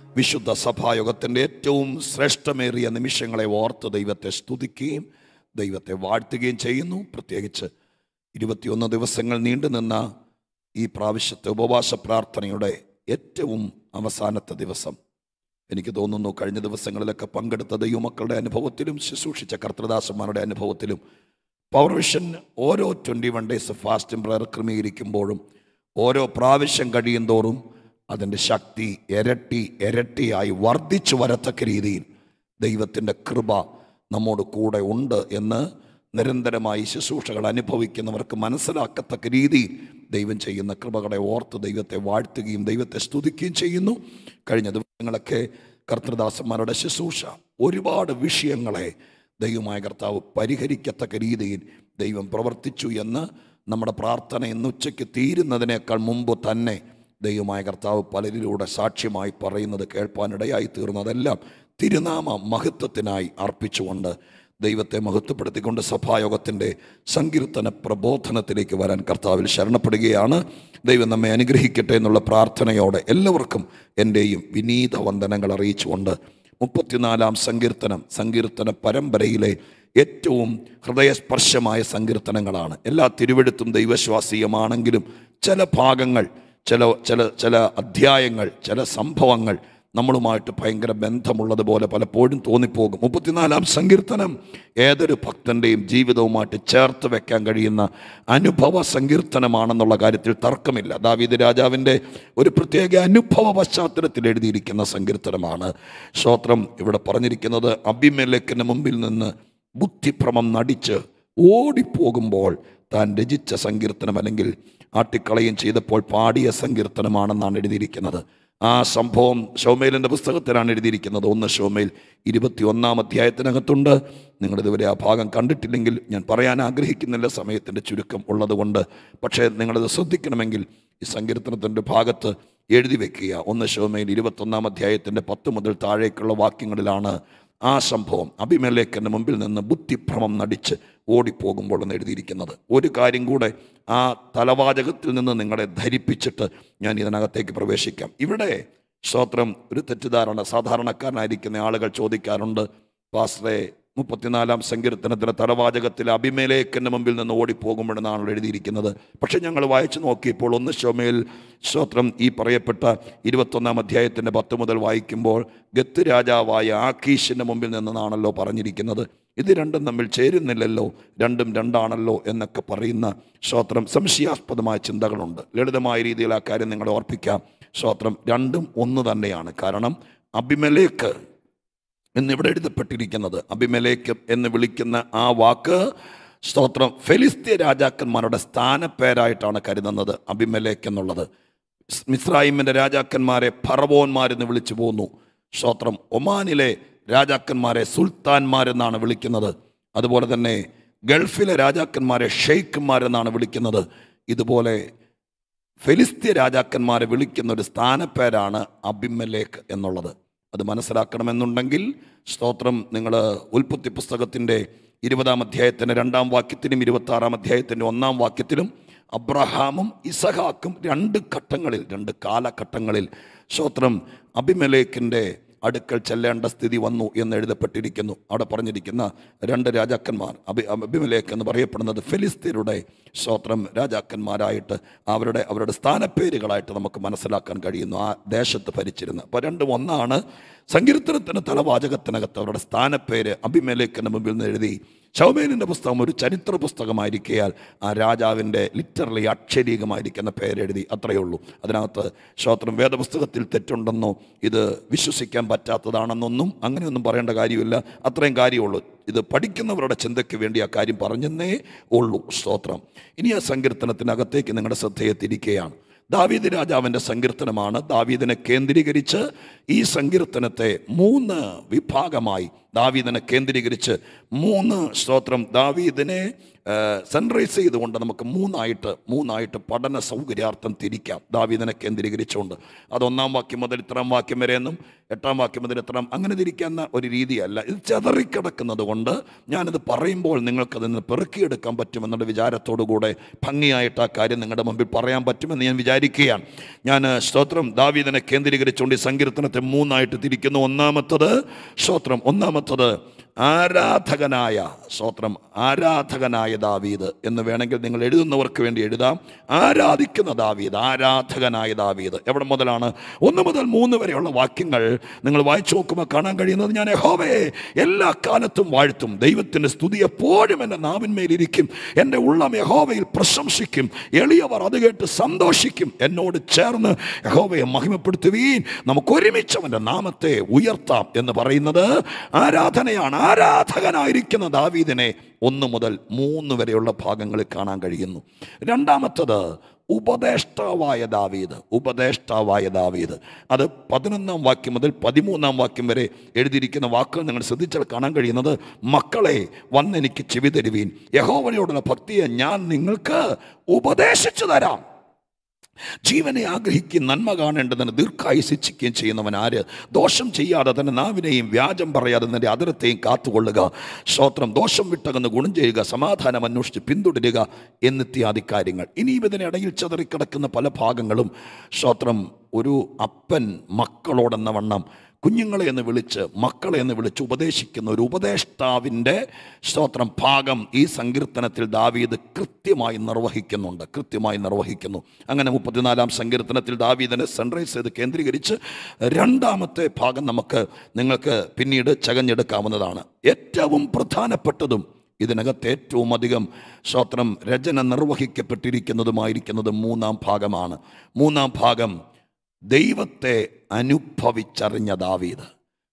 വിശുദ്ധ സഭായോഗത്തിൻ്റെ ഏറ്റവും ശ്രേഷ്ഠമേറിയ നിമിഷങ്ങളെ ഓർത്ത് ദൈവത്തെ സ്തുതിക്കുകയും ദൈവത്തെ വാഴ്ത്തുകയും ചെയ്യുന്നു. പ്രത്യേകിച്ച് 21 ദിവസങ്ങൾ നീണ്ടുനിന്ന ഈ പ്രാവശ്യത്തെ ഉപവാസ പ്രാർത്ഥനയുടെ ഏറ്റവും അവസാനത്തെ ദിവസം. എനിക്ക് തോന്നുന്നു കഴിഞ്ഞ ദിവസങ്ങളിലൊക്കെ പങ്കെടുത്ത ദൈവമക്കളുടെ അനുഭവത്തിലും ശുശ്രൂഷിച്ച കർത്തൃദാസന്മാരുടെ അനുഭവത്തിലും പവർവിഷൻ ഓരോ 21 ഡേയ്സ് ഫാസ്റ്റിംഗ് പ്രയർ ക്രമീകരിക്കുമ്പോഴും ഓരോ പ്രാവശ്യം കഴിയും തോറും അതിൻ്റെ ശക്തി ഇരട്ടിയായി വർദ്ധിച്ചു വരത്തക്ക രീതിയിൽ ദൈവത്തിൻ്റെ കൃപ നമ്മോട് കൂടെ ഉണ്ട് എന്ന് നിരന്തരമായി ശുശ്രൂഷകൾ അനുഭവിക്കുന്നവർക്ക് മനസ്സിലാക്കത്തക്ക രീതിയിൽ ദൈവം ചെയ്യുന്ന കൃപകളെ ഓർത്ത് ദൈവത്തെ വാഴ്ത്തുകയും ദൈവത്തെ സ്തുതിക്കുകയും ചെയ്യുന്നു. കഴിഞ്ഞ ദിവസങ്ങളൊക്കെ കർത്തൃദാസന്മാരുടെ ശുശ്രൂഷ ഒരുപാട് വിഷയങ്ങളെ ദൈവമായ കർത്താവ് പരിഹരിക്കത്തക്ക രീതിയിൽ ദൈവം പ്രവർത്തിച്ചു എന്ന് നമ്മുടെ പ്രാർത്ഥന ഇന്ന് ഉച്ചയ്ക്ക് തീരുന്നതിനേക്കാൾ മുമ്പ് തന്നെ ദൈവമായ കർത്താവ് പലരിലൂടെ സാക്ഷ്യമായി പറയുന്നത് കേൾപ്പാനിടയായി തീർന്നതെല്ലാം തിരുനാമ മഹത്വത്തിനായി അർപ്പിച്ചുകൊണ്ട് ദൈവത്തെ മഹത്വപ്പെടുത്തിക്കൊണ്ട് സഭായോഗത്തിൻ്റെ സങ്കീർത്തന പ്രബോധനത്തിലേക്ക് വരാൻ കർത്താവിൽ ശരണപ്പെടുകയാണ്. ദൈവം നമ്മെ അനുഗ്രഹിക്കട്ടെ എന്നുള്ള പ്രാർത്ഥനയോടെ എല്ലാവർക്കും എൻ്റെയും വിനീത വന്ദനങ്ങൾ അറിയിച്ചുകൊണ്ട് 34-ാം സങ്കീർത്തന പരമ്പരയിലെ ഏറ്റവും ഹൃദയസ്പർശമായ സങ്കീർത്തനങ്ങളാണ്. എല്ലാ തിരുവെഴുത്തും ദൈവശ്വാസീയമാണെങ്കിലും ചില ഭാഗങ്ങൾ, ചില അധ്യായങ്ങൾ, ചില സംഭവങ്ങൾ നമ്മളുമായിട്ട് ഭയങ്കര ബന്ധമുള്ളതുപോലെ പലപ്പോഴും തോന്നിപ്പോകും. 34-ാം സങ്കീർത്തനം ഏതൊരു ഭക്തൻ്റെയും ജീവിതവുമായിട്ട് ചേർത്ത് വെക്കാൻ കഴിയുന്ന അനുഭവ സങ്കീർത്തനമാണെന്നുള്ള കാര്യത്തിൽ തർക്കമില്ല. ദാവീദ് രാജാവിൻ്റെ ഒരു പ്രത്യേക അനുഭവ പശ്ചാത്തലത്തിൽ എഴുതിയിരിക്കുന്ന സങ്കീർത്തനമാണ്. സ്തോത്രം. ഇവിടെ പറഞ്ഞിരിക്കുന്നത് അബീമേലെക്കിന് മുമ്പിൽ നിന്ന് ബുദ്ധിഭ്രമം നടിച്ച് ഓടിപ്പോകുമ്പോൾ താൻ രചിച്ച സങ്കീർത്തനം, അല്ലെങ്കിൽ ആട്ടിക്കളയും ചെയ്തപ്പോൾ പാടിയ സങ്കീർത്തനമാണെന്നാണ് എഴുതിയിരിക്കുന്നത്. ആ സംഭവം ശൗമേലിൻ്റെ പുസ്തകത്തിലാണ് എഴുതിയിരിക്കുന്നത്. 1 ശൗമേൽ 21-ാം അധ്യായത്തിനകത്തുണ്ട്. നിങ്ങളിതുവരെ ആ ഭാഗം കണ്ടിട്ടില്ലെങ്കിൽ ഞാൻ പറയാൻ ആഗ്രഹിക്കുന്നില്ല, സമയത്തിൻ്റെ ചുരുക്കം ഉള്ളതുകൊണ്ട്. പക്ഷേ നിങ്ങളത് ശ്രദ്ധിക്കണമെങ്കിൽ ഈ സങ്കീർത്തനത്തിൻ്റെ ഭാഗത്ത് എഴുതി വയ്ക്കുക. 1 ശൗമേൽ 21-ാം അധ്യായത്തിൻ്റെ 10 മുതൽ താഴേക്കുള്ള വാക്യങ്ങളിലാണ് ആ സംഭവം അബീമേലെക്കിന് മുമ്പിൽ നിന്ന് ബുദ്ധിഭ്രമം നടിച്ച് ഓടിപ്പോകുമ്പോൾ എന്ന് എഴുതിയിരിക്കുന്നത്. ഒരു കാര്യം കൂടെ ആ തലവാചകത്തിൽ നിന്ന് നിങ്ങളെ ധരിപ്പിച്ചിട്ട് ഞാൻ ഇതിനകത്തേക്ക് പ്രവേശിക്കാം. ഇവിടെ സ്തോത്രം ഒരു തെറ്റിദ്ധാരണ സാധാരണക്കാരനായിരിക്കുന്ന ആളുകൾ ചോദിക്കാറുണ്ട്, പാസ്റ്ററെ 34-ാം സങ്കീർത്തനത്തിൻ്റെ തലവാചകത്തിൽ അബീമേലെക്കിന് മുമ്പിൽ നിന്ന് ഓടിപ്പോകുമ്പോഴെന്നാണ് എഴുതിയിരിക്കുന്നത്. പക്ഷെ ഞങ്ങൾ വായിച്ചു നോക്കിയപ്പോൾ 1 ശമൂവേൽ സ്തോത്രം ഈ പറയപ്പെട്ട 21-ാം അധ്യായത്തിൻ്റെ 10 മുതൽ വായിക്കുമ്പോൾ ഗത്ത് രാജാവായ ആഖീശിൻ്റെ മുമ്പിൽ നിന്നാണല്ലോ പറഞ്ഞിരിക്കുന്നത്. ഇത് രണ്ടും തമ്മിൽ ചേരുന്നില്ലല്ലോ, രണ്ടും രണ്ടാണല്ലോ എന്നൊക്കെ പറയുന്ന സ്തോത്രം സംശയാസ്പദമായ ചിന്തകളുണ്ട്. ലളിതമായ രീതിയിൽ ആ കാര്യം നിങ്ങളെ ഓർപ്പിക്കാം. സ്തോത്രം രണ്ടും ഒന്ന് തന്നെയാണ്. കാരണം അബീമേലെക്ക് എന്നിവിടെ എഴുതപ്പെട്ടിരിക്കുന്നത്, അബീമേലെക്ക് എന്ന് വിളിക്കുന്ന ആ വാക്ക് സ്തോത്രം ഫെലിസ്ത്യ രാജാക്കന്മാരുടെ സ്ഥാനപ്പേരായിട്ടാണ് കരുതുന്നത്. അബീമേലെക്ക് എന്നുള്ളത് മിസ്രയീമിൻ്റെ രാജാക്കന്മാരെ ഫറവോന്മാരെന്ന് വിളിച്ചു പോന്നു. സ്തോത്രം ഒമാനിലെ രാജാക്കന്മാരെ സുൽത്താൻമാരെന്നാണ് വിളിക്കുന്നത്. അതുപോലെ തന്നെ ഗൾഫിലെ രാജാക്കന്മാരെ ഷെയ്ഖ്മാരെന്നാണ് വിളിക്കുന്നത്. ഇതുപോലെ ഫെലിസ്ത്യ രാജാക്കന്മാരെ വിളിക്കുന്ന ഒരു സ്ഥാനപ്പേരാണ് അബീമേലെക്ക് എന്നുള്ളത്. അത് മനസ്സിലാക്കണമെന്നുണ്ടെങ്കിൽ സ്തോത്രം നിങ്ങൾ ഉൽപ്പത്തി പുസ്തകത്തിൻ്റെ 20-ാം അധ്യായത്തിൻ്റെ 2-ാം വാക്യത്തിലും 26-ാം അധ്യായത്തിൻ്റെ 1-ാം വാക്യത്തിലും അബ്രഹാമും ഇസഹാക്കും 2 കാലഘട്ടങ്ങളിൽ സ്തോത്രം അബീമേലെക്കിൻ്റെ അടുക്കൽ ചെല്ലേണ്ട സ്ഥിതി വന്നു എന്ന് എഴുതപ്പെട്ടിരിക്കുന്നു. അവിടെ പറഞ്ഞിരിക്കുന്ന 2 രാജാക്കന്മാർ, അബീമേലെക്ക് എന്ന് പറയപ്പെടുന്നത് ഫെലിസ്ത്യരുടെ സ്തോത്രം രാജാക്കന്മാരായിട്ട് അവരുടെ സ്ഥാനപ്പേരുകളായിട്ട് നമുക്ക് മനസ്സിലാക്കാൻ കഴിയുന്നു. ആ ദേശത്ത് ഭരിച്ചിരുന്ന അപ്പോൾ രണ്ടും ഒന്നാണ്. സങ്കീർത്തനത്തിന് തലവാചകത്തിനകത്ത് അവരുടെ സ്ഥാനപ്പേര് അബീമേലെക്കിന് മുമ്പിൽ നിന്ന് എഴുതി. ശമൂവേലിൻ്റെ പുസ്തകം ഒരു ചരിത്ര പുസ്തകമായിരിക്കയാൽ ആ രാജാവിൻ്റെ ലിറ്ററലി അക്ഷരീകമായിരിക്കുന്ന പേരെഴുതി, അത്രയേ ഉള്ളൂ. അതിനകത്ത് സ്തോത്രം വേദപുസ്തകത്തിൽ തെറ്റുണ്ടെന്നോ ഇത് വിശ്വസിക്കാൻ പറ്റാത്തതാണെന്നൊന്നും അങ്ങനെയൊന്നും പറയേണ്ട കാര്യമില്ല. അത്രയും കാര്യമുള്ളൂ. ഇത് പഠിക്കുന്നവരുടെ ചിന്തയ്ക്ക് വേണ്ടി ആ കാര്യം പറഞ്ഞെന്നേ ഉള്ളൂ. സ്തോത്രം. ഇനി ആ സങ്കീർത്തനത്തിനകത്തേക്ക് നിങ്ങളുടെ ശ്രദ്ധയെ തിരിക്കുകയാണ്. ദാവീദ് രാജാവിൻ്റെ സങ്കീർത്തനമാണ്. ദാവീദിനെ കേന്ദ്രീകരിച്ച് ഈ സങ്കീർത്തനത്തെ 3 വിഭാഗമായി ദാവീദിനെ കേന്ദ്രീകരിച്ച് 3 സ്തോത്രം ദാവീദിനെ സൺറൈസ് ചെയ്തുകൊണ്ട് നമുക്ക് മൂന്നായിട്ട് പഠന സൗകര്യാർത്ഥം തിരിക്കാം. ദാവീദിനെ കേന്ദ്രീകരിച്ചുകൊണ്ട് അത് 1-ാം വാക്യം മുതൽ ഇത്രാം വാക്യം വരെ എന്നും 8-ാം വാക്യം മുതൽ ഇത്രാം അങ്ങനെ തിരിക്കുന്ന ഒരു രീതിയല്ല. ഇത് ചെതറിക്കിടക്കുന്നത് കൊണ്ട് ഞാനിത് പറയുമ്പോൾ നിങ്ങൾക്കതിന് പെറുക്കിയെടുക്കാൻ പറ്റുമെന്നുള്ള വിചാരത്തോടു കൂടെ ഭംഗിയായിട്ട് ആ കാര്യം നിങ്ങളുടെ മുമ്പിൽ പറയാൻ പറ്റുമെന്ന് ഞാൻ വിചാരിക്കുകയാണ്. ഞാൻ സ്തോത്രം ദാവീദിനെ കേന്ദ്രീകരിച്ചുകൊണ്ട് ഈ സങ്കീർത്തനത്തെ സങ്കീർത്തനത്തെ മൂന്നായിട്ട് തിരിക്കുന്നു. ഒന്നാമത്തത് ആരാധകനായ ദാവീദ് എന്ന് വേണമെങ്കിൽ നിങ്ങൾ എഴുതുന്നവർക്ക് വേണ്ടി എഴുതാം. ആരാധിക്കുന്ന ദാവീദ്. എവിടെ മുതലാണ്? 1 മുതൽ 3 വരെയുള്ള വാക്യങ്ങൾ നിങ്ങൾ വായിച്ചു നോക്കുമ്പോൾ കാണാൻ കഴിയുന്നത്, ഞാൻ യഹോവയെ എല്ലാ കാലത്തും വാഴ്ത്തും, ദൈവത്തിൻ്റെ സ്തുതി എപ്പോഴും എൻ്റെ നാവിന്മേലിരിക്കും, എൻ്റെ ഉള്ളം യഹോവയിൽ പ്രശംസിക്കും, എളിയവർ അത് കേട്ട് സന്തോഷിക്കും, എന്നോട് ചേർന്ന് യഹോവയെ മഹിമപ്പെടുത്തുവീൻ, നമുക്ക് ഒരുമിച്ച് അവൻ്റെ നാമത്തെ ഉയർത്താം എന്ന് പറയുന്നത് ആരാധനയാണ്. ആരാധകനായിരിക്കുന്ന ദാവീദിനെ 1 മുതൽ 3 വരെയുള്ള ഭാഗങ്ങളിൽ കാണാൻ കഴിയുന്നു. രണ്ടാമത്തത് ഉപദേഷ്ടാവായ ദാവീദ്. അത് 11-ാം വാക്യം മുതൽ 13-ാം വാക്യം വരെ എഴുതിയിരിക്കുന്ന വാക്കുകൾ നിങ്ങൾ ശ്രദ്ധിച്ചാൽ കാണാൻ കഴിയുന്നത്, മക്കളെ വന്നെനിക്ക് ചെവി തരുവീൻ, യഹോവയോടുള്ള ഭക്തിയെ ഞാൻ നിങ്ങൾക്ക് ഉപദേശിച്ചു തരാം. ജീവനെ ആഗ്രഹിക്കുകയും നന്മ കാണേണ്ടതിന് ദീർഘായുസ് ഇച്ഛിക്കുകയും ചെയ്യുന്നവൻ ആര്? ദോഷം ചെയ്യാതെ തന്റെ നാവിനെയും വ്യാജം പറയാതെ തന്റെ അതിരത്തെയും കാത്തുകൊള്ളുക. ദോഷം വിട്ടകന്ന് ഗുണം ചെയ്യുക, സമാധാനം അന്വേഷിച്ച് പിന്തുടരുക എന്നിത്യാദി കാര്യങ്ങൾ. ഇനിയും ഇതിനിടയിൽ ചിതറിക്കിടക്കുന്ന പല ഭാഗങ്ങളും ഒരു അപ്പൻ മക്കളോടെന്ന വണ്ണം കുഞ്ഞുങ്ങളെ എന്ന് വിളിച്ച്, മക്കളെ എന്ന് വിളിച്ച് ഉപദേശിക്കുന്ന ഒരു ഉപദേഷ്ടാവിൻ്റെ ഭാഗം ഈ സങ്കീർത്തനത്തിൽ ദാവീദ് കൃത്യമായി നിർവഹിക്കുന്നു. അങ്ങനെ 34-ാം സങ്കീർത്തനത്തിൽ ദാവീദിനെ സെൻട്രൈസ് ചെയ്ത് കേന്ദ്രീകരിച്ച് രണ്ടാമത്തെ ഭാഗം നിങ്ങൾക്ക് പിന്നീട് ചകഞ്ഞെടുക്കാവുന്നതാണ്. ഏറ്റവും പ്രധാനപ്പെട്ടതും ഇതിനകത്ത് ഏറ്റവും അധികം രചന നിർവഹിക്കപ്പെട്ടിരിക്കുന്നതുമായിരിക്കുന്നത് 3-ാം ഭാഗമാണ്. 3-ാം ഭാഗം ദൈവത്തെ അനുഭവിച്ചറിഞ്ഞ ദാവീദ്.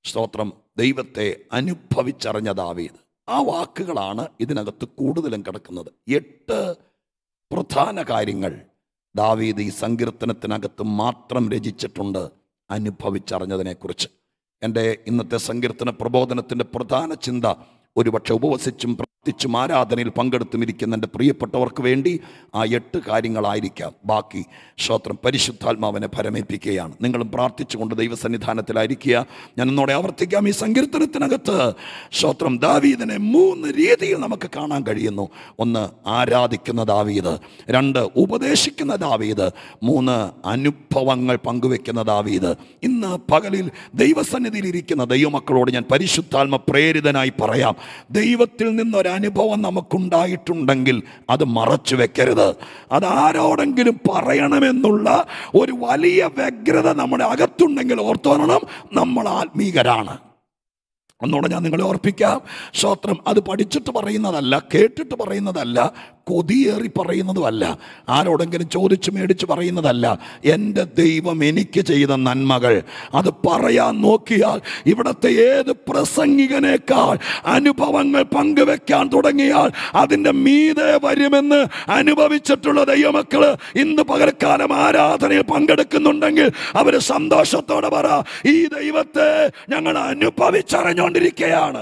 ദൈവത്തെ അനുഭവിച്ചറിഞ്ഞ ദാവീദ്. ആ വാക്കുകളാണ് ഇതിനകത്ത് കൂടുതലും കിടക്കുന്നത്. 8 പ്രധാന കാര്യങ്ങൾ ദാവീദ് ഈ സങ്കീർത്തനത്തിനകത്ത് മാത്രം രചിച്ചിട്ടുണ്ട് അനുഭവിച്ചറിഞ്ഞതിനെക്കുറിച്ച്. എൻ്റെ ഇന്നത്തെ സങ്കീർത്തന പ്രബോധനത്തിൻ്റെ പ്രധാന ചിന്ത ഒരുപക്ഷെ ഉപവസിച്ചും പ്രാർത്ഥിച്ചും ആരാധനയിൽ പങ്കെടുത്തും ഇരിക്കുന്ന എൻ്റെ പ്രിയപ്പെട്ടവർക്ക് വേണ്ടി ആ 8 കാര്യങ്ങളായിരിക്കാം. ബാക്കി പരിശുദ്ധാത്മാവിനെ ഭരമേൽപ്പിക്കുകയാണ്. നിങ്ങളും പ്രാർത്ഥിച്ചുകൊണ്ട് ദൈവസന്നിധാനത്തിലായിരിക്കുക. ഞാൻ ഇന്നോടെ ആവർത്തിക്കാം, ഈ സങ്കീർത്തനത്തിനകത്ത് ദാവീദിനെ 3 രീതിയിൽ നമുക്ക് കാണാൻ കഴിയുന്നു. 1 ആരാധിക്കുന്ന ദാവീദ്, 2 ഉപദേശിക്കുന്ന ദാവീദ്, 3 അനുഭവങ്ങൾ പങ്കുവെക്കുന്ന ദാവീദ്. ഇന്ന് പകലിൽ ദൈവസന്നിധിയിൽ ഇരിക്കുന്ന ദൈവമക്കളോട് ഞാൻ പരിശുദ്ധാത്മ പ്രേരിതനായി പറയാം, ദൈവത്തിൽ നിന്നൊരനുഭവം നമുക്കുണ്ടായിട്ടുണ്ടെങ്കിൽ അത് മറച്ചു വെക്കരുത്. അതാരോടെങ്കിലും പറയണമെന്നുള്ള ഒരു വലിയ വ്യഗ്രത നമ്മുടെ അകത്തുണ്ടെങ്കിൽ ഓർത്തോണം, നമ്മൾ ആത്മീകരാണ്. ഒന്നുകൂടെ ഞാൻ നിങ്ങളെ ഓർപ്പിക്കാം, അത് പഠിച്ചിട്ട് പറയുന്നതല്ല, കേട്ടിട്ട് പറയുന്നതല്ല, കൊതിയേറി പറയുന്നതുമല്ല, ആരോടെങ്കിലും ചോദിച്ച് മേടിച്ച് പറയുന്നതല്ല. എൻ്റെ ദൈവം എനിക്ക് ചെയ്ത നന്മകൾ അത് പറയാൻ നോക്കിയാൽ, ഇവിടുത്തെ ഏത് പ്രസംഗികനേക്കാൾ അനുഭവങ്ങൾ പങ്കുവെക്കാൻ തുടങ്ങിയാൽ അതിൻ്റെ മീതെ വരുമെന്ന് അനുഭവിച്ചിട്ടുള്ള ദൈവമക്കള് ഇന്ന് പകൽക്കാലം ആരാധനയിൽ പങ്കെടുക്കുന്നുണ്ടെങ്കിൽ അവർ സന്തോഷത്തോടെ പറ, ഈ ദൈവത്തെ ഞങ്ങൾ അനുഭവിച്ചറിഞ്ഞുകൊണ്ടിരിക്കുകയാണ്.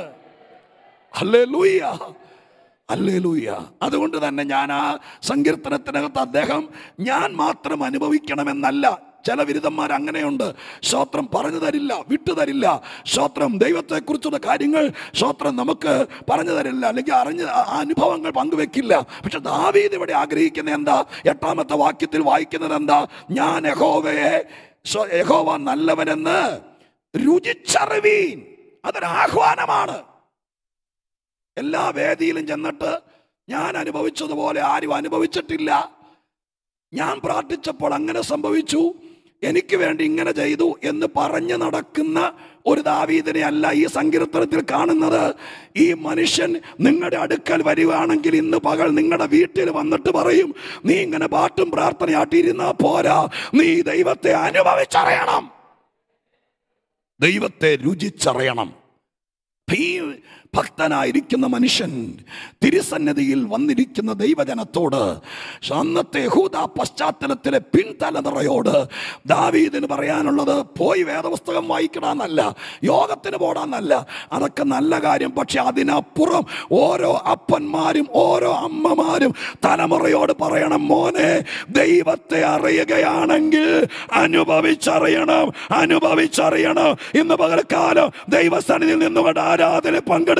Hallelujah, hallelujah. അതുകൊണ്ട് തന്നെ ഞാൻ ആ സങ്കീർത്തനത്തിനകത്ത് അദ്ദേഹം ഞാൻ മാത്രം അനുഭവിക്കണമെന്നല്ല. ചില വിരുദ്ധന്മാർ അങ്ങനെയുണ്ട്. പറഞ്ഞു തരില്ല, വിട്ടുതരില്ല. ദൈവത്തെക്കുറിച്ചുള്ള കാര്യങ്ങൾ നമുക്ക് പറഞ്ഞു തരില്ല, അല്ലെങ്കിൽ അനുഭവങ്ങൾ പങ്കുവെക്കില്ല. പക്ഷെ ദാവീദ് ഇവിടെ ആഗ്രഹിക്കുന്ന എന്താ? 8-ാമത്തെ വാക്യത്തിൽ വായിക്കുന്നത് എന്താ? ഞാൻ യഹോവ നല്ലവനെന്ന് രുചിച്ചറിവീൻ. അതൊരാഹ്വാനമാണ്. എല്ലാ വേദിയിലും ചെന്നിട്ട് ഞാൻ അനുഭവിച്ചതുപോലെ ആരും അനുഭവിച്ചിട്ടില്ല, ഞാൻ പ്രാർത്ഥിച്ചപ്പോൾ അങ്ങനെ സംഭവിച്ചു, എനിക്ക് വേണ്ടി ഇങ്ങനെ ചെയ്തു എന്ന് പറഞ്ഞു നടക്കുന്ന ഒരു ദാവീദിനെ അല്ല ഈ സങ്കീർത്തനത്തിൽ കാണുന്നത്. ഈ മനുഷ്യൻ നിങ്ങളുടെ അടുക്കൽ വരികയാണെങ്കിൽ ഇന്ന് പകൽ നിങ്ങളുടെ വീട്ടിൽ വന്നിട്ട് പറയും, നീ ഇങ്ങനെ പാട്ടും പ്രാർത്ഥനയാട്ടിയിരുന്നാ പോരാ, നീ ദൈവത്തെ അനുഭവിച്ചറിയണം, ദൈവത്തെ രുചിച്ചറിയണം. ഭക്തനായിരിക്കുന്ന മനുഷ്യൻ തിരുസന്നിധിയിൽ വന്നിരിക്കുന്ന ദൈവജനത്തോട്, അന്നത്തെ യഹൂദ പശ്ചാത്തലത്തിലെ പിൻതലമുറയോട് ദാവീദിന് പറയാനുള്ളത്, പോയി വേദപുസ്തകം വായിക്കണമെന്നല്ല, യോഗത്തിന് പോടാന്നല്ല, അതൊക്കെ നല്ല കാര്യം. പക്ഷെ അതിനപ്പുറം ഓരോ അപ്പന്മാരും ഓരോ അമ്മമാരും തലമുറയോട് പറയണം, മോനെ ദൈവത്തെ അറിയുകയാണെങ്കിൽ അനുഭവിച്ചറിയണം. ഇന്ന് പകൽക്കാലം ദൈവസന്നിധിയിൽ നിന്നുകൊണ്ട് ആരാധന പങ്കെടുക്കുന്ന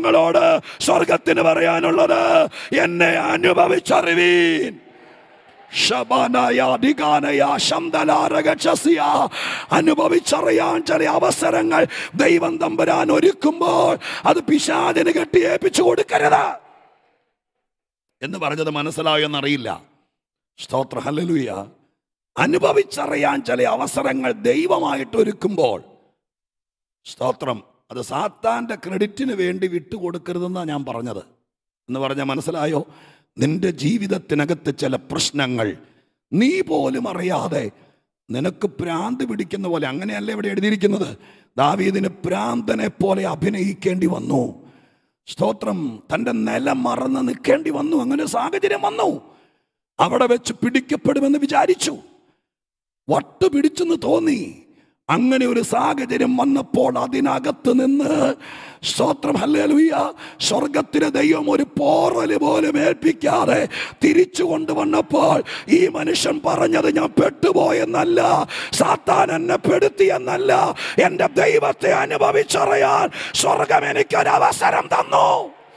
ഭക്തജനങ്ങളോട് സ്വർഗത്തിന് പറയാനുള്ളത്, എന്നെ അനുഭവിച്ചറിവീൻ. അനുഭവിച്ചറിയാൻ ചില അവസരങ്ങൾ ദൈവം തമ്പുരാൻ ഒരുക്കുമ്പോൾ അത് പിശാചിന് കെട്ടിയേൽപ്പിച്ചു കൊടുക്കരുത് എന്ന് പറഞ്ഞത് മനസ്സിലായെന്നറിയില്ല. സ്തോത്രം, ഹല്ലേലൂയ. അനുഭവിച്ചറിയാൻ ചില അവസരങ്ങൾ ദൈവമായിട്ട് ഒരുക്കുമ്പോൾ, സ്തോത്രം, അത് സാത്താൻ്റെ ക്രെഡിറ്റിന് വേണ്ടി വിട്ടുകൊടുക്കരുതെന്നാണ് ഞാൻ പറഞ്ഞത്. എന്ന് പറഞ്ഞാൽ മനസ്സിലായോ? നിന്റെ ജീവിതത്തിനകത്ത് ചില പ്രശ്നങ്ങൾ നീ പോലും അറിയാതെ നിനക്ക് ഭ്രാന്ത് പിടിക്കുന്ന പോലെ, അങ്ങനെയല്ല ഇവിടെ എഴുതിയിരിക്കുന്നത്, ദാവീദിന് ഭ്രാന്തനെ പോലെ അഭിനയിക്കേണ്ടി വന്നു. സ്തോത്രം, തൻ്റെ നില മറന്ന് നിൽക്കേണ്ടി വന്നു. അങ്ങനെ സാഹചര്യം വന്നു. അവിടെ വെച്ച് പിടിക്കപ്പെടുമെന്ന് വിചാരിച്ചു, വട്ടുപിടിച്ചെന്ന് തോന്നി. അങ്ങനെ ഒരു സാഹചര്യം വന്നപ്പോൾ അതിനകത്ത് നിന്ന്, സ്തോത്രം, ഹല്ലേലൂയ, സ്വർഗത്തിലെ ദൈവം ഒരു പോറല് പോലും ഏൽപ്പിക്കാതെ തിരിച്ചു കൊണ്ടുവന്നപ്പോൾ ഈ മനുഷ്യൻ പറഞ്ഞത് ഞാൻ പെട്ടുപോയെന്നല്ല, സാത്താൻ എന്നെ പെടുത്തിയെന്നല്ല, എൻ്റെ ദൈവത്തെ അനുഭവിച്ചറിയാൻ സ്വർഗം എനിക്കൊരവസരം തന്നു.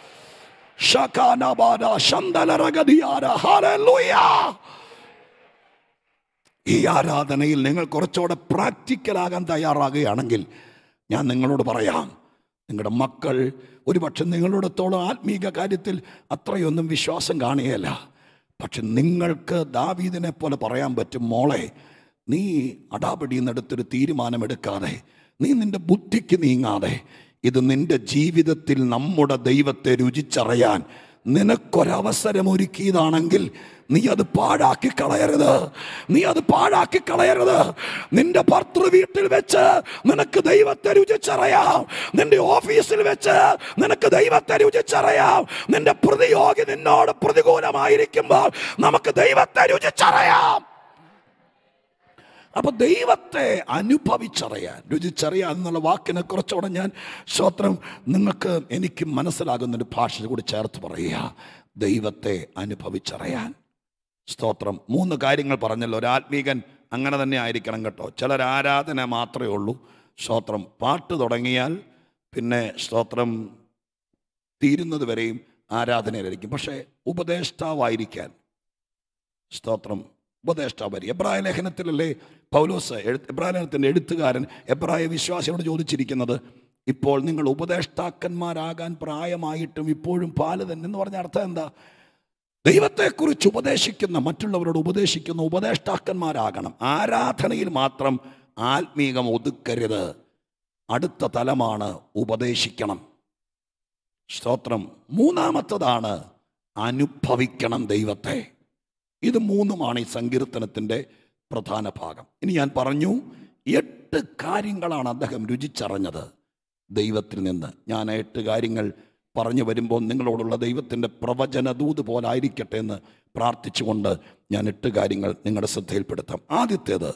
ഈ ആരാധനയിൽ നിങ്ങൾ കുറച്ചുകൂടെ പ്രാക്ടിക്കലാകാൻ തയ്യാറാകുകയാണെങ്കിൽ ഞാൻ നിങ്ങളോട് പറയാം, നിങ്ങളുടെ മക്കൾ ഒരുപക്ഷെ നിങ്ങളോടത്തോളം ആത്മീക കാര്യത്തിൽ അത്രയൊന്നും വിശ്വാസം കാണുകയല്ല. പക്ഷെ നിങ്ങൾക്ക് ദാവീദിനെ പോലെ പറയാൻ പറ്റും, മോളെ, നീ അടാപിടിയെന്നെടുത്തൊരു തീരുമാനമെടുക്കാതെ, നീ നിൻ്റെ ബുദ്ധിക്ക് നീങ്ങാതെ, ഇത് നിൻ്റെ ജീവിതത്തിൽ നമ്മുടെ ദൈവത്തെ രുചിച്ചറിയാൻ നിനക്കൊരവസരം ഒരുക്കിയതാണെങ്കിൽ നീ അത് പാഴാക്കി കളയരുത്. നീ അത് പാഴാക്കി കളയരുത്. നിന്റെ ഭർത്തൃ വീട്ടിൽ വെച്ച് നിനക്ക് ദൈവത്തെ രുചിച്ചറിയാം. നിന്റെ ഓഫീസിൽ വെച്ച് നിനക്ക് ദൈവത്തെ രുചിച്ചറിയാം. നിന്റെ പ്രതിയോഗി നിന്നോട് പ്രതികൂലമായിരിക്കുമ്പോൾ നമുക്ക് ദൈവത്തെ രുചിച്ചറിയാം. അപ്പൊ ദൈവത്തെ അനുഭവിച്ചറിയാൻ, രുചിച്ചറിയാൻ എന്നുള്ള വാക്കിനെ കുറച്ചുകൂടെ ഞാൻ, സ്തോത്രം, നിങ്ങൾക്ക് എനിക്ക് മനസ്സിലാകുന്നൊരു ഭാഷ കൂടി ചേർത്ത് പറയുക, ദൈവത്തെ അനുഭവിച്ചറിയാൻ. സ്തോത്രം, 3 കാര്യങ്ങൾ പറഞ്ഞല്ലോ. ഒരു ആത്മീകൻ അങ്ങനെ തന്നെ ആയിരിക്കണം കേട്ടോ. ചിലർ ആരാധന മാത്രമേ ഉള്ളൂ. സ്തോത്രം, പാട്ട് തുടങ്ങിയാൽ പിന്നെ സ്തോത്രം തീരുന്നത് വരെയും ആരാധനയിലായിരിക്കും. പക്ഷേ ഉപദേഷ്ടാവായിരിക്കാൻ, സ്തോത്രം, ഉപദേഷ്ടാവ്. എബ്രായ ലേഖനത്തിലല്ലേ പൗലോസ്, എബ്രായ ലേഖനത്തിൻ്റെ എഴുത്തുകാരൻ എബ്രായ വിശ്വാസിയോട് ചോദിച്ചിരിക്കുന്നത്, ഇപ്പോൾ നിങ്ങൾ ഉപദേഷ്ടാക്കന്മാരാകാൻ പ്രായമായിട്ടും ഇപ്പോഴും പാല് തന്നെ എന്ന് പറഞ്ഞ അർത്ഥം എന്താ? ദൈവത്തെക്കുറിച്ച് ഉപദേശിക്കുന്ന, മറ്റുള്ളവരോട് ഉപദേശിക്കുന്ന ഉപദേഷ്ടാക്കന്മാരാകണം. ആരാധനയിൽ മാത്രം ആത്മീകം ഒതുക്കരുത്. അടുത്ത തലമാണ് ഉപദേശിക്കണം. സ്തോത്രം. 3-ാമത്തതാണ് അനുഭവിക്കണം ദൈവത്തെ. ഇത് 3-മാണ് ഈ സങ്കീർത്തനത്തിൻ്റെ പ്രധാന ഭാഗം. ഇനി ഞാൻ പറഞ്ഞു 8 കാര്യങ്ങളാണ് അദ്ദേഹം രുചിച്ചറിഞ്ഞത് ദൈവത്തിൽ നിന്ന്. ഞാൻ 8 കാര്യങ്ങൾ പറഞ്ഞു വരുമ്പോൾ നിങ്ങളോടുള്ള ദൈവത്തിൻ്റെ പ്രവചനദൂത് പോലായിരിക്കട്ടെ എന്ന് പ്രാർത്ഥിച്ചുകൊണ്ട് ഞാൻ 8 കാര്യങ്ങൾ നിങ്ങളുടെ ശ്രദ്ധയിൽപ്പെടുത്താം. ആദ്യത്തേത്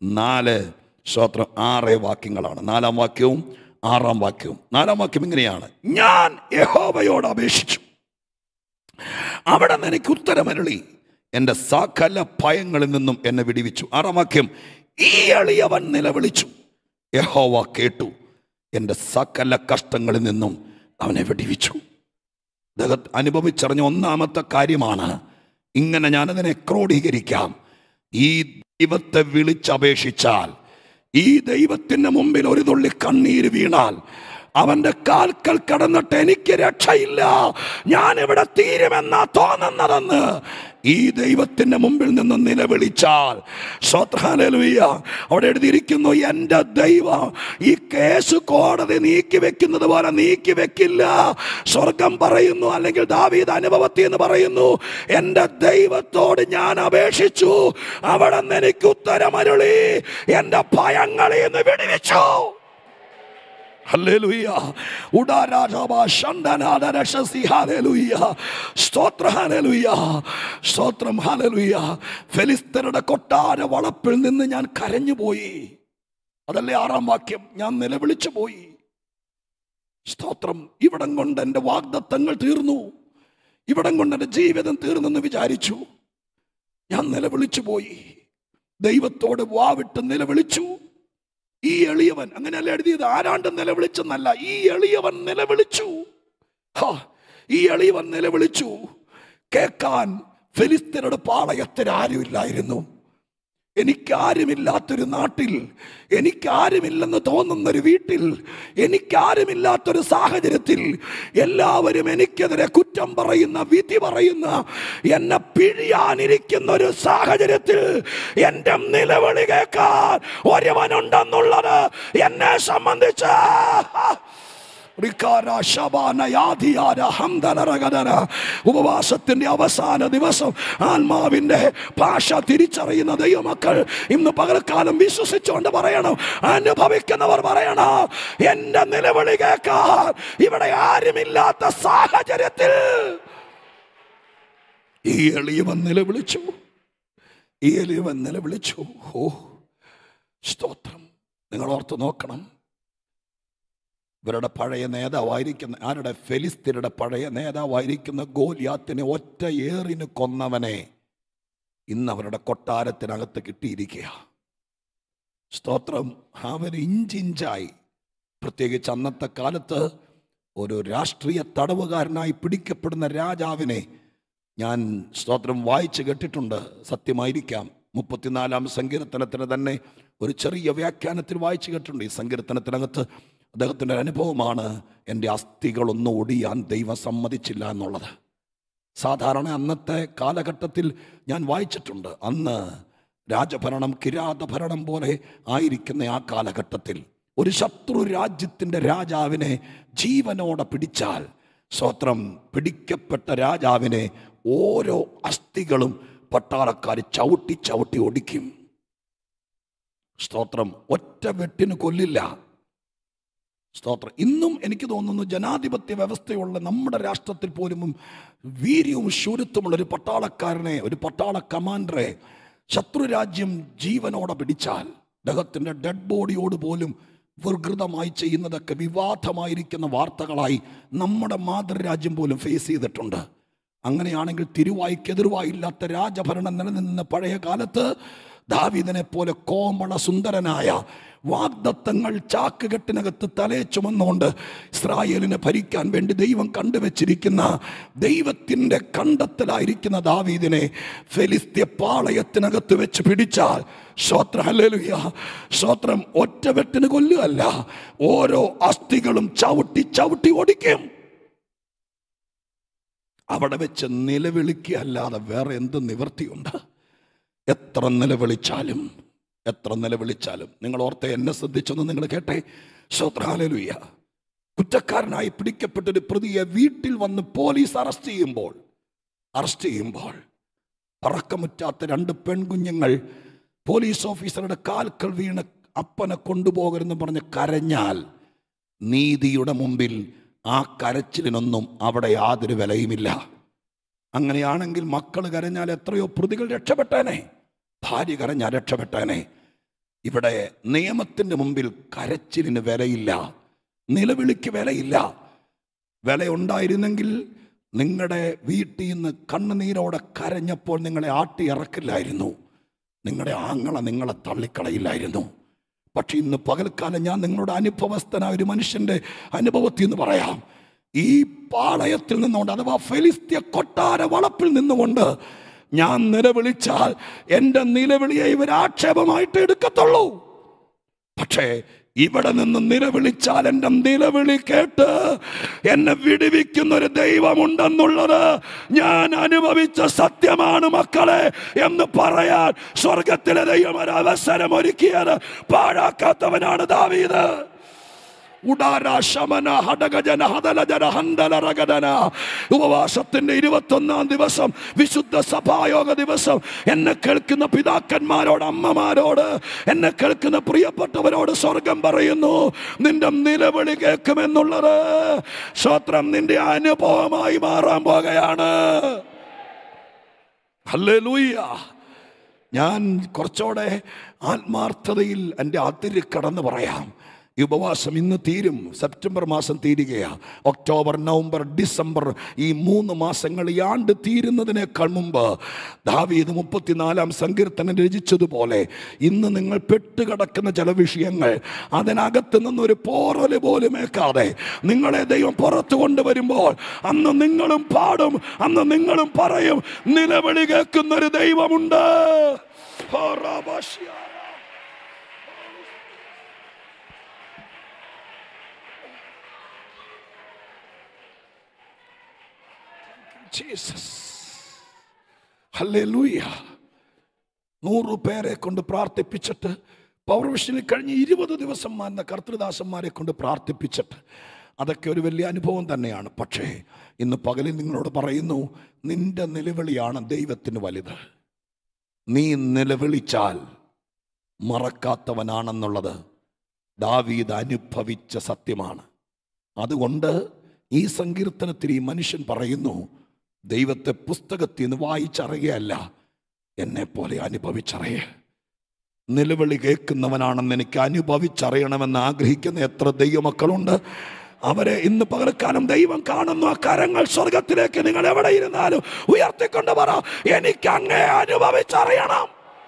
6 വാക്യങ്ങളാണ്. 4-ാം വാക്യവും 6-ാം വാക്യവും. 4-ാം വാക്യം ഇങ്ങനെയാണ്: ഞാൻ യഹോവയോട് അപേക്ഷിച്ചു, അവിടെ നിന്ന് എനിക്ക് ഉത്തരമരുളി, എൻ്റെ സകല ഭയങ്ങളിൽ നിന്നും എന്നെ വിടുവിച്ചു. 6-ാം വാക്യം: ഈ എളിയവൻ നിലവിളിച്ചു, യഹോവ കേട്ടു, എൻ്റെ സകല കഷ്ടങ്ങളിൽ നിന്നും അവനെ വിടുവിച്ചു. അനുഭവിച്ചറിഞ്ഞ 1-ാമത്തെ കാര്യമാണ്. ഇങ്ങനെ ഞാനതിനെ ക്രോഡീകരിക്കാം. ഈ ദൈവത്തെ വിളിച്ചപേക്ഷിച്ചാൽ, ഈ ദൈവത്തിൻ്റെ മുമ്പിൽ ഒരു തുള്ളി കണ്ണീര് വീണാൽ, അവൻ്റെ കാൽക്കൽ കടന്നിട്ട് എനിക്ക് രക്ഷയില്ല, ഞാൻ ഇവിടെ തീരുമെന്നാ തോന്നുന്നതെന്ന് ഈ ദൈവത്തിൻ്റെ മുമ്പിൽ നിന്ന് നിലവിളിച്ചാൽ, ഹല്ലേലൂയ, അവിടെ എഴുതിയിരിക്കുന്നു, എൻ്റെ ദൈവം ഈ കേസ് കോടതി നീക്കി വെക്കുന്നത് പോലെ നീക്കി വെക്കില്ല. സ്വർഗം പറയുന്നു, അല്ലെങ്കിൽ ദാവീദ് അനുഭവത്തിൽ എന്ന് പറയുന്നു, എൻ്റെ ദൈവത്തോട് ഞാൻ അപേക്ഷിച്ചു, അവിടെ നിന്ന് എനിക്ക് ഉത്തരമരുളി, എൻ്റെ ഭയങ്ങളിൽ നിന്ന് വിടുവിച്ചു. ഹല്ലേലൂയ. സ്തോത്രം, ഹല്ലേലൂയ. ഫെലിസ്ത്യരുടെ കൊട്ടാര വളപ്പിൽ നിന്ന് ഞാൻ കരഞ്ഞുപോയി. അതല്ലേ 6-ാം വാക്യം. ഞാൻ നിലവിളിച്ചു പോയി. സ്തോത്രം. ഇവിടം കൊണ്ട് എൻ്റെ വാഗ്ദത്തങ്ങൾ തീർന്നു, ഇവിടം കൊണ്ട് എൻ്റെ ജീവിതം തീർന്നെന്ന് വിചാരിച്ചു. ഞാൻ നിലവിളിച്ചു പോയി. ദൈവത്തോട് വാവിട്ട് നിലവിളിച്ചു. ഈ എളിയവൻ, അങ്ങനെയല്ല എഴുതിയത്, ആരാണ്ട് നിലവിളിച്ചെന്നല്ല, ഈ എളിയവൻ നിലവിളിച്ചു. ഈ എളിയവൻ നിലവിളിച്ചു. കേൾക്കാൻ ഫെലിസ്ത്യരുടെ പാളയത്തിൽ ആരുമില്ലായിരുന്നു. എനിക്കാരുമില്ലാത്തൊരു നാട്ടിൽ, എനിക്കാരുമില്ലെന്ന് തോന്നുന്നൊരു വീട്ടിൽ, എനിക്കാരുമില്ലാത്തൊരു സാഹചര്യത്തിൽ, എല്ലാവരും എനിക്കെതിരെ കുറ്റം പറയുന്ന, വിധി പറയുന്ന, എന്നെ പിഴിയാനിരിക്കുന്ന ഒരു സാഹചര്യത്തിൽ എൻ്റെ നിലവിളി കേൾക്കാൻ ഒരുവനുണ്ടെന്നുള്ളത് എന്നെ സംബന്ധിച്ച് ഉപവാസത്തിന്റെ അവസാന ദിവസം ആത്മാവിന്റെ ഭാഷ തിരിച്ചറിയുന്ന ദൈവമക്കൾ ഇന്ന് പകൽക്കാലം വിശ്വസിച്ചുകൊണ്ട് പറയണം, അനുഭവിക്കുന്നവർ പറയണം, എന്റെ നിലവിളി കേൾക്കാൻ ഇവിടെ ആരുമില്ലാത്ത സാഹചര്യത്തിൽ ഈ എളിയവൻ നിലവിളിച്ചു. ഈ എളിയവൻ നിലവിളിച്ചു. ഓ സ്തോത്രം. നിങ്ങൾ ഓർത്ത് നോക്കണം, ഇവരുടെ പഴയ നേതാവായിരിക്കുന്ന, ആരുടെ? ഫെലിസ്ത്യരുടെ പഴയ നേതാവായിരിക്കുന്ന ഗോലിയാത്തിനെ ഒറ്റ ഏറിന് കൊന്നവനെ ഇന്ന് അവരുടെ കൊട്ടാരത്തിനകത്ത് കിട്ടിയിരിക്കുക. സ്തോത്രം. അവൻ ഇഞ്ചിഞ്ചായി, പ്രത്യേകിച്ച് അന്നത്തെ കാലത്ത് ഒരു രാഷ്ട്രീയ തടവുകാരനായി പിടിക്കപ്പെടുന്ന രാജാവിനെ ഞാൻ സ്തോത്രം വായിച്ച് കേട്ടിട്ടുണ്ട്. സത്യമായിരിക്കാം. 34-ാം സങ്കീർത്തനത്തിന് തന്നെ ഒരു ചെറിയ വ്യാഖ്യാനത്തിൽ വായിച്ചു കേട്ടിട്ടുണ്ട്. ഈ സങ്കീർത്തനത്തിനകത്ത് അദ്ദേഹത്തിൻ്റെ അനുഭവമാണ്, എൻ്റെ അസ്ഥികളൊന്നും ഒടിയാൻ ദൈവം സമ്മതിച്ചില്ല എന്നുള്ളത്. സാധാരണ അന്നത്തെ കാലഘട്ടത്തിൽ ഞാൻ വായിച്ചിട്ടുണ്ട്, അന്ന് രാജഭരണം കിരാതഭരണം പോലെ ആയിരിക്കുന്ന ആ കാലഘട്ടത്തിൽ ഒരു ശത്രു രാജ്യത്തിൻ്റെ രാജാവിനെ ജീവനോടെ പിടിച്ചാൽ, സ്വത്രം പിടിക്കപ്പെട്ട രാജാവിനെ ഓരോ അസ്ഥികളും പട്ടാളക്കാർ ചവിട്ടി ചവിട്ടി ഒടിക്കും. സ്തോത്രം. ഒറ്റ വെട്ടിന് കൊല്ലില്ല. സ്തോത്രം. ഇന്നും എനിക്ക് തോന്നുന്നു ജനാധിപത്യ വ്യവസ്ഥയുള്ള നമ്മുടെ രാഷ്ട്രത്തിൽ പോലും വീര്യവും ശൂരത്വമുള്ള ഒരു പട്ടാളക്കാരനെ, ഒരു പട്ടാള കമാൻഡറെ ശത്രുരാജ്യം ജീവനോടെ പിടിച്ചാൽ അദ്ദേഹത്തിൻ്റെ ഡെഡ് ബോഡിയോട് പോലും വികൃതമായി ചെയ്യുന്നതൊക്കെ വിവാദമായിരിക്കുന്ന വാർത്തകളായി നമ്മുടെ മാതൃരാജ്യം പോലും ഫേസ് ചെയ്തിട്ടുണ്ട്. അങ്ങനെയാണെങ്കിൽ തിരുവായ്ക്കെതിർവായില്ലാത്ത രാജഭരണം നിലനിന്ന പഴയ കാലത്ത് ദാവീദിനെ പോലെ കോമള സുന്ദരനായ, വാഗ്ദത്തങ്ങൾ ചാക്കുകെട്ടിനകത്ത് തലേ ചുമന്നുകൊണ്ട് ഇസ്രായേലിനെ ഭരിക്കാൻ വേണ്ടി ദൈവം കണ്ടുവച്ചിരിക്കുന്ന, ദൈവത്തിൻ്റെ കണ്ടെത്തലായിരിക്കുന്ന ദാവീദിനെ ഫെലിസ്ത്യ പാളയത്തിനകത്ത് വെച്ച് പിടിച്ചാൽ, സ്തോത്രം, ഹല്ലേലൂയ, സ്തോത്രം, ഒറ്റ വെട്ടിന് കൊല്ലുകയല്ല, ഓരോ അസ്ഥികളും ചവിട്ടി ചവിട്ടി ഓടിക്കും. അവിടെ വെച്ച് നിലവിളിക്കുകയല്ലാതെ വേറെ എന്ത് നിവൃത്തിയുണ്ട്? എത്ര നിലവിളിച്ചാലും, എത്ര നിലവിളിച്ചാലും. നിങ്ങൾ ഓർത്തെ, എന്നെ ശ്രദ്ധിച്ചൊന്ന് നിങ്ങൾ കേട്ടെ. സ്തോത്രം, ഹല്ലേലൂയ. കുറ്റക്കാരനായി പിടിക്കപ്പെട്ടൊരു പ്രതിയെ വീട്ടിൽ വന്ന് പോലീസ് അറസ്റ്റ് ചെയ്യുമ്പോൾ പറക്കമുറ്റാത്ത 2 പെൺകുഞ്ഞുങ്ങൾ പോലീസ് ഓഫീസറുടെ കാൽക്കൽ വീണ് അപ്പനെ കൊണ്ടുപോകരുതെന്ന് പറഞ്ഞ് കരഞ്ഞാൽ, നീതിയുടെ മുമ്പിൽ ആ കരച്ചിലിനൊന്നും അവിടെ യാതൊരു വിലയുമില്ല. അങ്ങനെയാണെങ്കിൽ മക്കൾ കരഞ്ഞാൽ എത്രയോ പ്രതികൾ രക്ഷപ്പെട്ടേനെ, ഭാര്യ കരഞ്ഞാൽ രക്ഷപ്പെട്ടേനെ. ഇവിടെ നിയമത്തിൻ്റെ മുമ്പിൽ കരച്ചിലിന് വിലയില്ല, നിലവിളിക്ക് വിലയില്ല. വിലയുണ്ടായിരുന്നെങ്കിൽ നിങ്ങളുടെ വീട്ടിൽ നിന്ന് കണ്ണുനീരോടെ കരഞ്ഞപ്പോൾ നിങ്ങളെ ആട്ടി ഇറക്കില്ലായിരുന്നു, നിങ്ങളുടെ ആങ്ങള നിങ്ങളെ തള്ളിക്കളയില്ലായിരുന്നു. പക്ഷെ ഇന്ന് പകൽക്കാലം ഞാൻ നിങ്ങളുടെ അനുഭവസ്ഥനായ ഒരു മനുഷ്യൻ്റെ അനുഭവത്തിൽ നിന്ന് പറയാം. ഈ പാളയത്തിൽ നിന്നുകൊണ്ട്, അഥവാ ഫെലിസ്ത്യ കൊട്ടാര വളപ്പിൽ നിന്നുകൊണ്ട് ഞാൻ നിലവിളിച്ചാൽ എൻ്റെ നിലവിളിയെ ഇവർ ആക്ഷേപമായിട്ട് എടുക്കത്തുള്ളൂ. പക്ഷേ ഇവിടെ നിന്ന് നിലവിളിച്ചാൽ എൻ്റെ നിലവിളി കേട്ട് എന്നെ വിടുവിക്കുന്നൊരു ദൈവമുണ്ടെന്നുള്ളത് ഞാൻ അനുഭവിച്ച സത്യമാണ് മക്കളെ എന്ന് പറയാൻ സ്വർഗത്തിലെ ദൈവം ഒരു അവസരം ഒരുക്കിയത് പാഴാക്കാത്തവനാണ് ദാവീദ്. ഉപവാസത്തിന്റെ 21-ാം ദിവസം, വിശുദ്ധ സഭായോഗ ദിവസം, എന്നെ കേൾക്കുന്ന പിതാക്കന്മാരോട്, അമ്മമാരോട്, എന്നെ കേൾക്കുന്ന പ്രിയപ്പെട്ടവരോട് സ്വർഗം പറയുന്നു, നിന്റെ നിലവിളി കേൾക്കുമെന്നുള്ളത് സ്തോത്രം നിന്റെ അനുഭവമായി മാറാൻ പോകുകയാണ്. ഹല്ലേലൂയ. ഞാൻ കുറച്ചുകൂടെ ആത്മാർത്ഥതയിൽ എൻ്റെ അതിര് കടന്ന് പറയാം. ഈ ഉപവാസം ഇന്ന് തീരും. സെപ്റ്റംബർ മാസം തീരുകയാണ്. ഒക്ടോബർ, നവംബർ, ഡിസംബർ ഈ 3 മാസങ്ങൾ ഈ ആണ്ട് തീരുന്നതിനേക്കാൾ മുമ്പ് ദാവീദ് 34-ാം സങ്കീർത്തനം രചിച്ചതുപോലെ ഇന്ന് നിങ്ങൾ പെട്ടുകിടക്കുന്ന ചില വിഷയങ്ങൾ അതിനകത്ത് നിന്നൊരു പോറല് പോലും ഏക്കാതെ നിങ്ങളെ ദൈവം പുറത്തു കൊണ്ടുവരുമ്പോൾ അന്ന് നിങ്ങളും പാടും, അന്ന് നിങ്ങളും പറയും, നിലവിളി കേൾക്കുന്നൊരു ദൈവമുണ്ട്. Jesus, hallelujah. 100 പേരെ കൊണ്ട് പ്രാർത്ഥിപ്പിച്ചിട്ട്, പവർവിഷനിൽ കഴിഞ്ഞ 20 ദിവസം വന്ന കർത്തൃദാസന്മാരെ കൊണ്ട് പ്രാർത്ഥിപ്പിച്ചിട്ട്, അതൊക്കെ ഒരു വലിയ അനുഭവം തന്നെയാണ്. പക്ഷേ ഇന്ന് പകലിൽ നിങ്ങളോട് പറയുന്നു, നിന്റെ നിലവിളിയാണ് ദൈവത്തിന് വലുത്. നീ നിലവിളിച്ചാൽ മറക്കാത്തവനാണെന്നുള്ളത് ദാവീദ് അനുഭവിച്ച സത്യമാണ്. അതുകൊണ്ട് ഈ സങ്കീർത്തനത്തിൽ ഈ മനുഷ്യൻ പറയുന്നു, ദൈവത്തെ പുസ്തകത്തിൽ നിന്ന് വായിച്ചറിയല്ല, എന്നെ പോലെ അനുഭവിച്ചറിയ. നിലവിളി കേൾക്കുന്നവനാണെന്ന് എനിക്ക് അനുഭവിച്ചറിയണമെന്ന് ആഗ്രഹിക്കുന്ന എത്ര ദൈവമക്കളുണ്ട്. അവരെ ഇന്ന് പകൽക്കാലം ദൈവം കാണുന്നു. ആ കരങ്ങൾ സ്വർഗത്തിലേക്ക് നിങ്ങൾ എവിടെ ഇരുന്നാലും ഉയർത്തിക്കൊണ്ട് പറ, എനിക്ക് അങ്ങേ അനുഭവിച്ചറിയണം.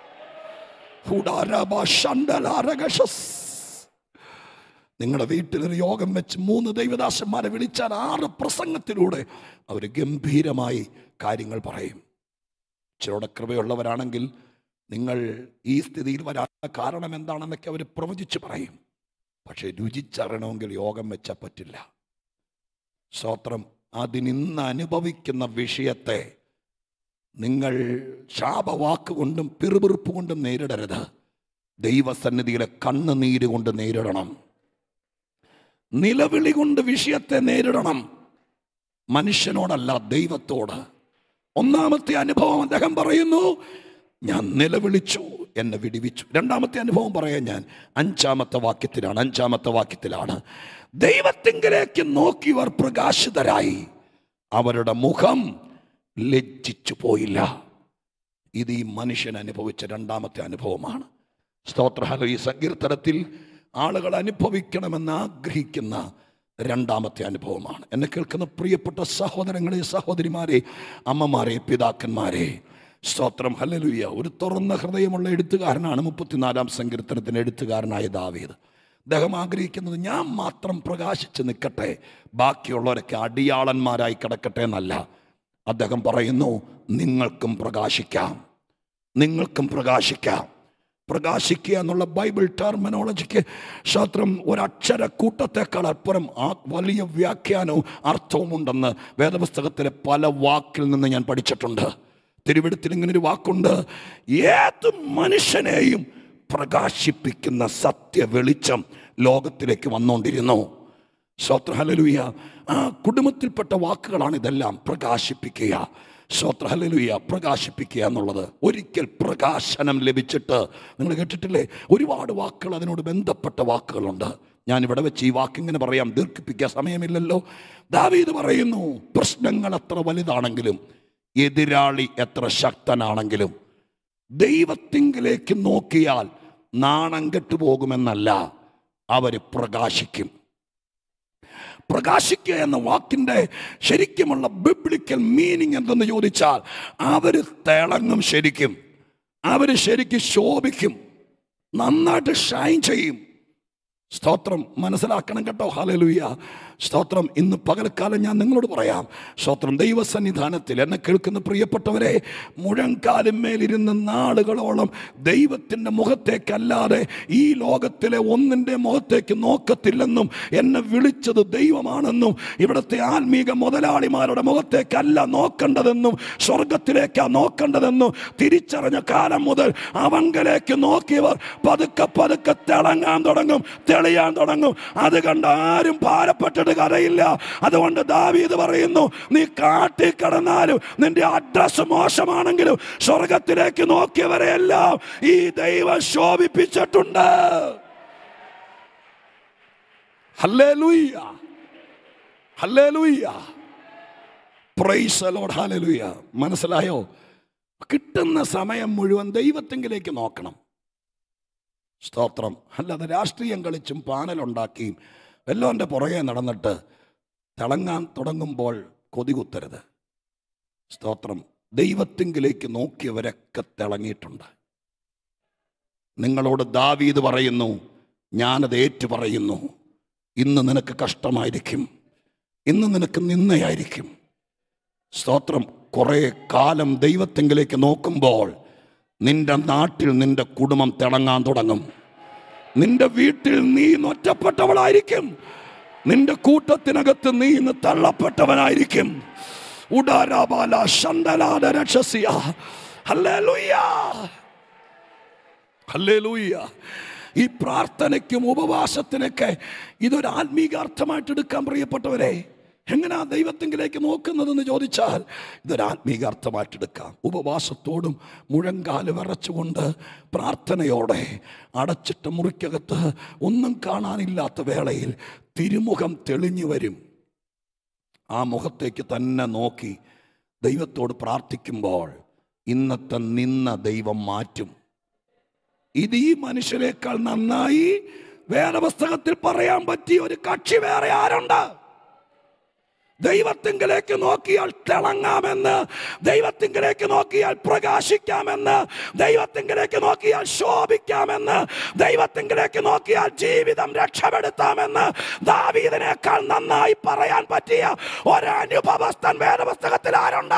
നിങ്ങളുടെ വീട്ടിലൊരു യോഗം വെച്ച് 3 ദൈവദാസന്മാരെ വിളിച്ചാൽ 6 പ്രസംഗത്തിലൂടെ അവർ ഗംഭീരമായി കാര്യങ്ങൾ പറയും. ചിലരുടെ കൃപയുള്ളവരാണെങ്കിൽ നിങ്ങൾ ഈ സ്ഥിതിയിൽ വരാനുള്ള കാരണം എന്താണെന്നൊക്കെ അവർ പ്രവചിച്ച് പറയും. പക്ഷെ രുചിച്ചറിയണമെങ്കിൽ യോഗം വെച്ചാൽ പറ്റില്ല. സ്തോത്രം. അതിനിന്ന് അനുഭവിക്കുന്ന വിഷയത്തെ നിങ്ങൾ ശാപവാക്കുകൊണ്ടും പിറുപിറുപ്പ് കൊണ്ടും നേരിടരുത്. ദൈവസന്നിധിയിലെ കണ്ണുനീര് കൊണ്ട് നേരിടണം. നിലവിളി കൊണ്ട് വിഷയത്തെ നേരിടണം. മനുഷ്യനോടല്ല, ദൈവത്തോട്. 1-ാമത്തെ അനുഭവം അദ്ദേഹം പറയുന്നു, ഞാൻ നിലവിളിച്ചു, എന്നെ വിടിവിച്ചു. 2-ാമത്തെ അനുഭവം പറയാൻ ഞാൻ 5-ാമത്തെ വാക്യത്തിലാണ്. ദൈവത്തിങ്കിലേക്ക് നോക്കിയവർ പ്രകാശിതരായി, അവരുടെ മുഖം ലജ്ജിച്ചു പോയില്ല. ഇത് ഈ മനുഷ്യൻ അനുഭവിച്ച 2-ാമത്തെ അനുഭവമാണ്. സ്തോത്രഹലോ. ഈ സങ്കീർത്തനത്തിൽ ആളുകൾ അനുഭവിക്കണമെന്ന് ആഗ്രഹിക്കുന്ന 2-ാമത്തെ അനുഭവമാണ്. എന്നെ കേൾക്കുന്ന പ്രിയപ്പെട്ട സഹോദരങ്ങളെ, സഹോദരിമാരെ, അമ്മമാരെ, പിതാക്കന്മാരെ, സ്തോത്രം, ഹല്ലേലൂയ. ഒരു തുറന്ന ഹൃദയമുള്ള എഴുത്തുകാരനാണ് 34-ാം സങ്കീർത്തനത്തിന് എഴുത്തുകാരനായ ദാവീദ്. അദ്ദേഹം ആഗ്രഹിക്കുന്നത് ഞാൻ മാത്രം പ്രകാശിച്ച് നിൽക്കട്ടെ, ബാക്കിയുള്ളവരൊക്കെ അടിയാളന്മാരായി കിടക്കട്ടെ എന്നല്ല. അദ്ദേഹം പറയുന്നു, നിങ്ങൾക്കും പ്രകാശിക്കാം, നിങ്ങൾക്കും പ്രകാശിക്കാം. പ്രകാശിക്കുക എന്നുള്ള ബൈബിൾ ടെർമിനോളജിക്ക് സ്തോത്രം ഒരക്ഷര കൂട്ടത്തെക്കാൾ അപ്പുറം ആ വലിയ വ്യാഖ്യാനവും അർത്ഥവും ഉണ്ടെന്ന് വേദപുസ്തകത്തിലെ പല വാക്കിൽ നിന്ന് ഞാൻ പഠിച്ചിട്ടുണ്ട്. തിരുവെഴുത്തിൽ ഇങ്ങനൊരു വാക്കുണ്ട്, ഏത് മനുഷ്യനെയും പ്രകാശിപ്പിക്കുന്ന സത്യ വെളിച്ചം ലോകത്തിലേക്ക് വന്നുകൊണ്ടിരുന്നു. സ്തോത്രം, ഹല്ലേലൂയ. ആ കുടുംബത്തിൽപ്പെട്ട വാക്കുകളാണ് ഇതെല്ലാം. പ്രകാശിപ്പിക്കുക, സ്തോത്രം, ഹല്ലേലൂയ. പ്രകാശിപ്പിക്കുക എന്നുള്ളത്. ഒരിക്കൽ പ്രകാശനം ലഭിച്ചിട്ട്, നിങ്ങൾ കേട്ടിട്ടില്ലേ, ഒരുപാട് വാക്കുകൾ അതിനോട് ബന്ധപ്പെട്ട വാക്കുകളുണ്ട്. ഞാനിവിടെ വെച്ച് ഈ വാക്കിങ്ങനെ പറയാം, ദീർഘിപ്പിക്കാൻ സമയമില്ലല്ലോ. ദാവീദ് പറയുന്നു, പ്രശ്നങ്ങൾ എത്ര വലുതാണെങ്കിലും, എതിരാളി എത്ര ശക്തനാണെങ്കിലും, ദൈവത്തിങ്കിലേക്ക് നോക്കിയാൽ നാണം കെട്ടുപോകുമെന്നല്ല, അവർ പ്രകാശിക്കും. പ്രകാശിക്കുക എന്ന വാക്കിൻ്റെ ശരിക്കുമുള്ള ബിബ്ലിക്കൽ മീനിങ് എന്തെന്ന് ചോദിച്ചാൽ, അവർ തിളങ്ങും. അവർ ശരിക്കും ശോഭിക്കും, നന്നായിട്ട് ഷൈൻ ചെയ്യും. സ്തോത്രം, മനസ്സിലാക്കണം കേട്ടോ. ഹല്ലേലൂയ, സ്തോത്രം. ഇന്ന് പകൽക്കാലം ഞാൻ നിങ്ങളോട് പറയാം, സ്തോത്രം, ദൈവസന്നിധാനത്തിൽ എന്നെ കേൾക്കുന്ന പ്രിയപ്പെട്ടവരെ, മുഴങ്കാലിന്മേലിരുന്ന നാളുകളോളം ദൈവത്തിൻ്റെ മുഖത്തേക്കല്ലാതെ ഈ ലോകത്തിലെ ഒന്നിൻ്റെ മുഖത്തേക്ക് നോക്കത്തില്ലെന്നും, എന്നെ വിളിച്ചത് ദൈവമാണെന്നും, ഇവിടുത്തെ ആത്മീക മുതലാളിമാരുടെ മുഖത്തേക്കല്ല നോക്കേണ്ടതെന്നും, സ്വർഗത്തിലേക്കാണ് നോക്കേണ്ടതെന്നും തിരിച്ചറിഞ്ഞ കാലം മുതൽ അവങ്കലേക്ക് നോക്കിയവർ പതുക്കെ പതുക്കെ തിളങ്ങാൻ തുടങ്ങും, തെളിയാൻ തുടങ്ങും. അത് കണ്ട് ആരും ഭാരപ്പെട്ടിട്ട് കഥയില്ല. അതുകൊണ്ട് ദാവീദ് പറയുന്നു, നീ കാട്ടിൽ കടന്നാലും, നിന്റെ അഡ്രസ് മോശമാണെങ്കിലും, സ്വർഗത്തിലേക്ക് നോക്കിയവരെയെല്ലാം ഈ ദൈവം ശോഭിപ്പിച്ചിട്ടുണ്ട്. Hallelujah, hallelujah, praise the lord, hallelujah. മനസ്സിലായോ? കിട്ടുന്ന സമയം മുഴുവൻ ദൈവത്തിങ്കിലേക്ക് നോക്കണം. സ്തോത്രം. അല്ലാതെ രാഷ്ട്രീയം കളിച്ചും പാനലുണ്ടാക്കിയും വല്ലവൻ്റെ പുറകെ നടന്നിട്ട് തിളങ്ങാൻ തുടങ്ങുമ്പോൾ കൊതികുത്തരുത്. സ്തോത്രം. ദൈവത്തിങ്കിലേക്ക് നോക്കിയവരൊക്കെ തിളങ്ങിയിട്ടുണ്ട്. നിങ്ങളോട് ദാവീദ് പറയുന്നു, ഞാനത് ഏറ്റു പറയുന്നു, ഇന്ന് നിനക്ക് കഷ്ടമായിരിക്കും, ഇന്ന് നിനക്ക് നിന്നയായിരിക്കും. സ്തോത്രം. കുറേ കാലം ദൈവത്തിങ്കിലേക്ക് നോക്കുമ്പോൾ നിന്റെ നാട്ടിൽ നിന്റെ കുടുംബം തിളങ്ങാൻ തുടങ്ങും. നിന്റെ വീട്ടിൽ നീ ഒറ്റപ്പെട്ടവളായിരിക്കും. നിന്റെ കൂട്ടത്തിനകത്ത് നീ ഇന്ന് തള്ളപ്പെട്ടവനായിരിക്കും. ഉടാരാബാല ശണ്ടലാദ രക്ഷസിയ. Hallelujah, hallelujah. ഈ പ്രാർത്ഥനയ്ക്കും ഉപവാസത്തിനൊക്കെ ഇതൊരു ആത്മീകാർത്ഥമായിട്ട് എടുക്കാൻ പ്രിയപ്പെട്ടവരെ. എങ്ങനെയാ ദൈവത്തിങ്കിലേക്ക് നോക്കുന്നതെന്ന് ചോദിച്ചാൽ ഇതൊരു ആത്മീകാർത്ഥമായിട്ടെടുക്കാം. ഉപവാസത്തോടും മുഴങ്കാല് വിറച്ചുകൊണ്ട് പ്രാർത്ഥനയോടെ അടച്ചിട്ട മുറിക്കകത്ത് ഒന്നും കാണാനില്ലാത്ത വേളയിൽ തിരുമുഖം തെളിഞ്ഞു വരും. ആ മുഖത്തേക്ക് തന്നെ നോക്കി ദൈവത്തോട് പ്രാർത്ഥിക്കുമ്പോൾ ഇന്നത്തെ നിന്ന ദൈവം മാറ്റും. ഇത് ഈ മനുഷ്യരെക്കാൾ നന്നായി വേദപുസ്തകത്തിൽ പറയാൻ പറ്റിയ ഒരു കക്ഷി വേറെ ആരുണ്ട്? ദൈവത്തിങ്കിലേക്ക് നോക്കിയാൽ തിളങ്ങാമെന്ന്, ദൈവത്തിങ്കിലേക്ക് നോക്കിയാൽ പ്രകാശിക്കാമെന്ന്, ദൈവത്തിങ്കിലേക്ക് നോക്കിയാൽ ശോഭിക്കാമെന്ന്, ദൈവത്തിങ്കിലേക്ക് നോക്കിയാൽ ജീവിതം രക്ഷപ്പെടുത്താമെന്ന് ദാവീദിനേക്കാൾ നന്നായി പറയാൻ പറ്റിയ ഒരനുഭവസ്ഥൻ വേദപുസ്തകത്തിൽ ആരുണ്ട്?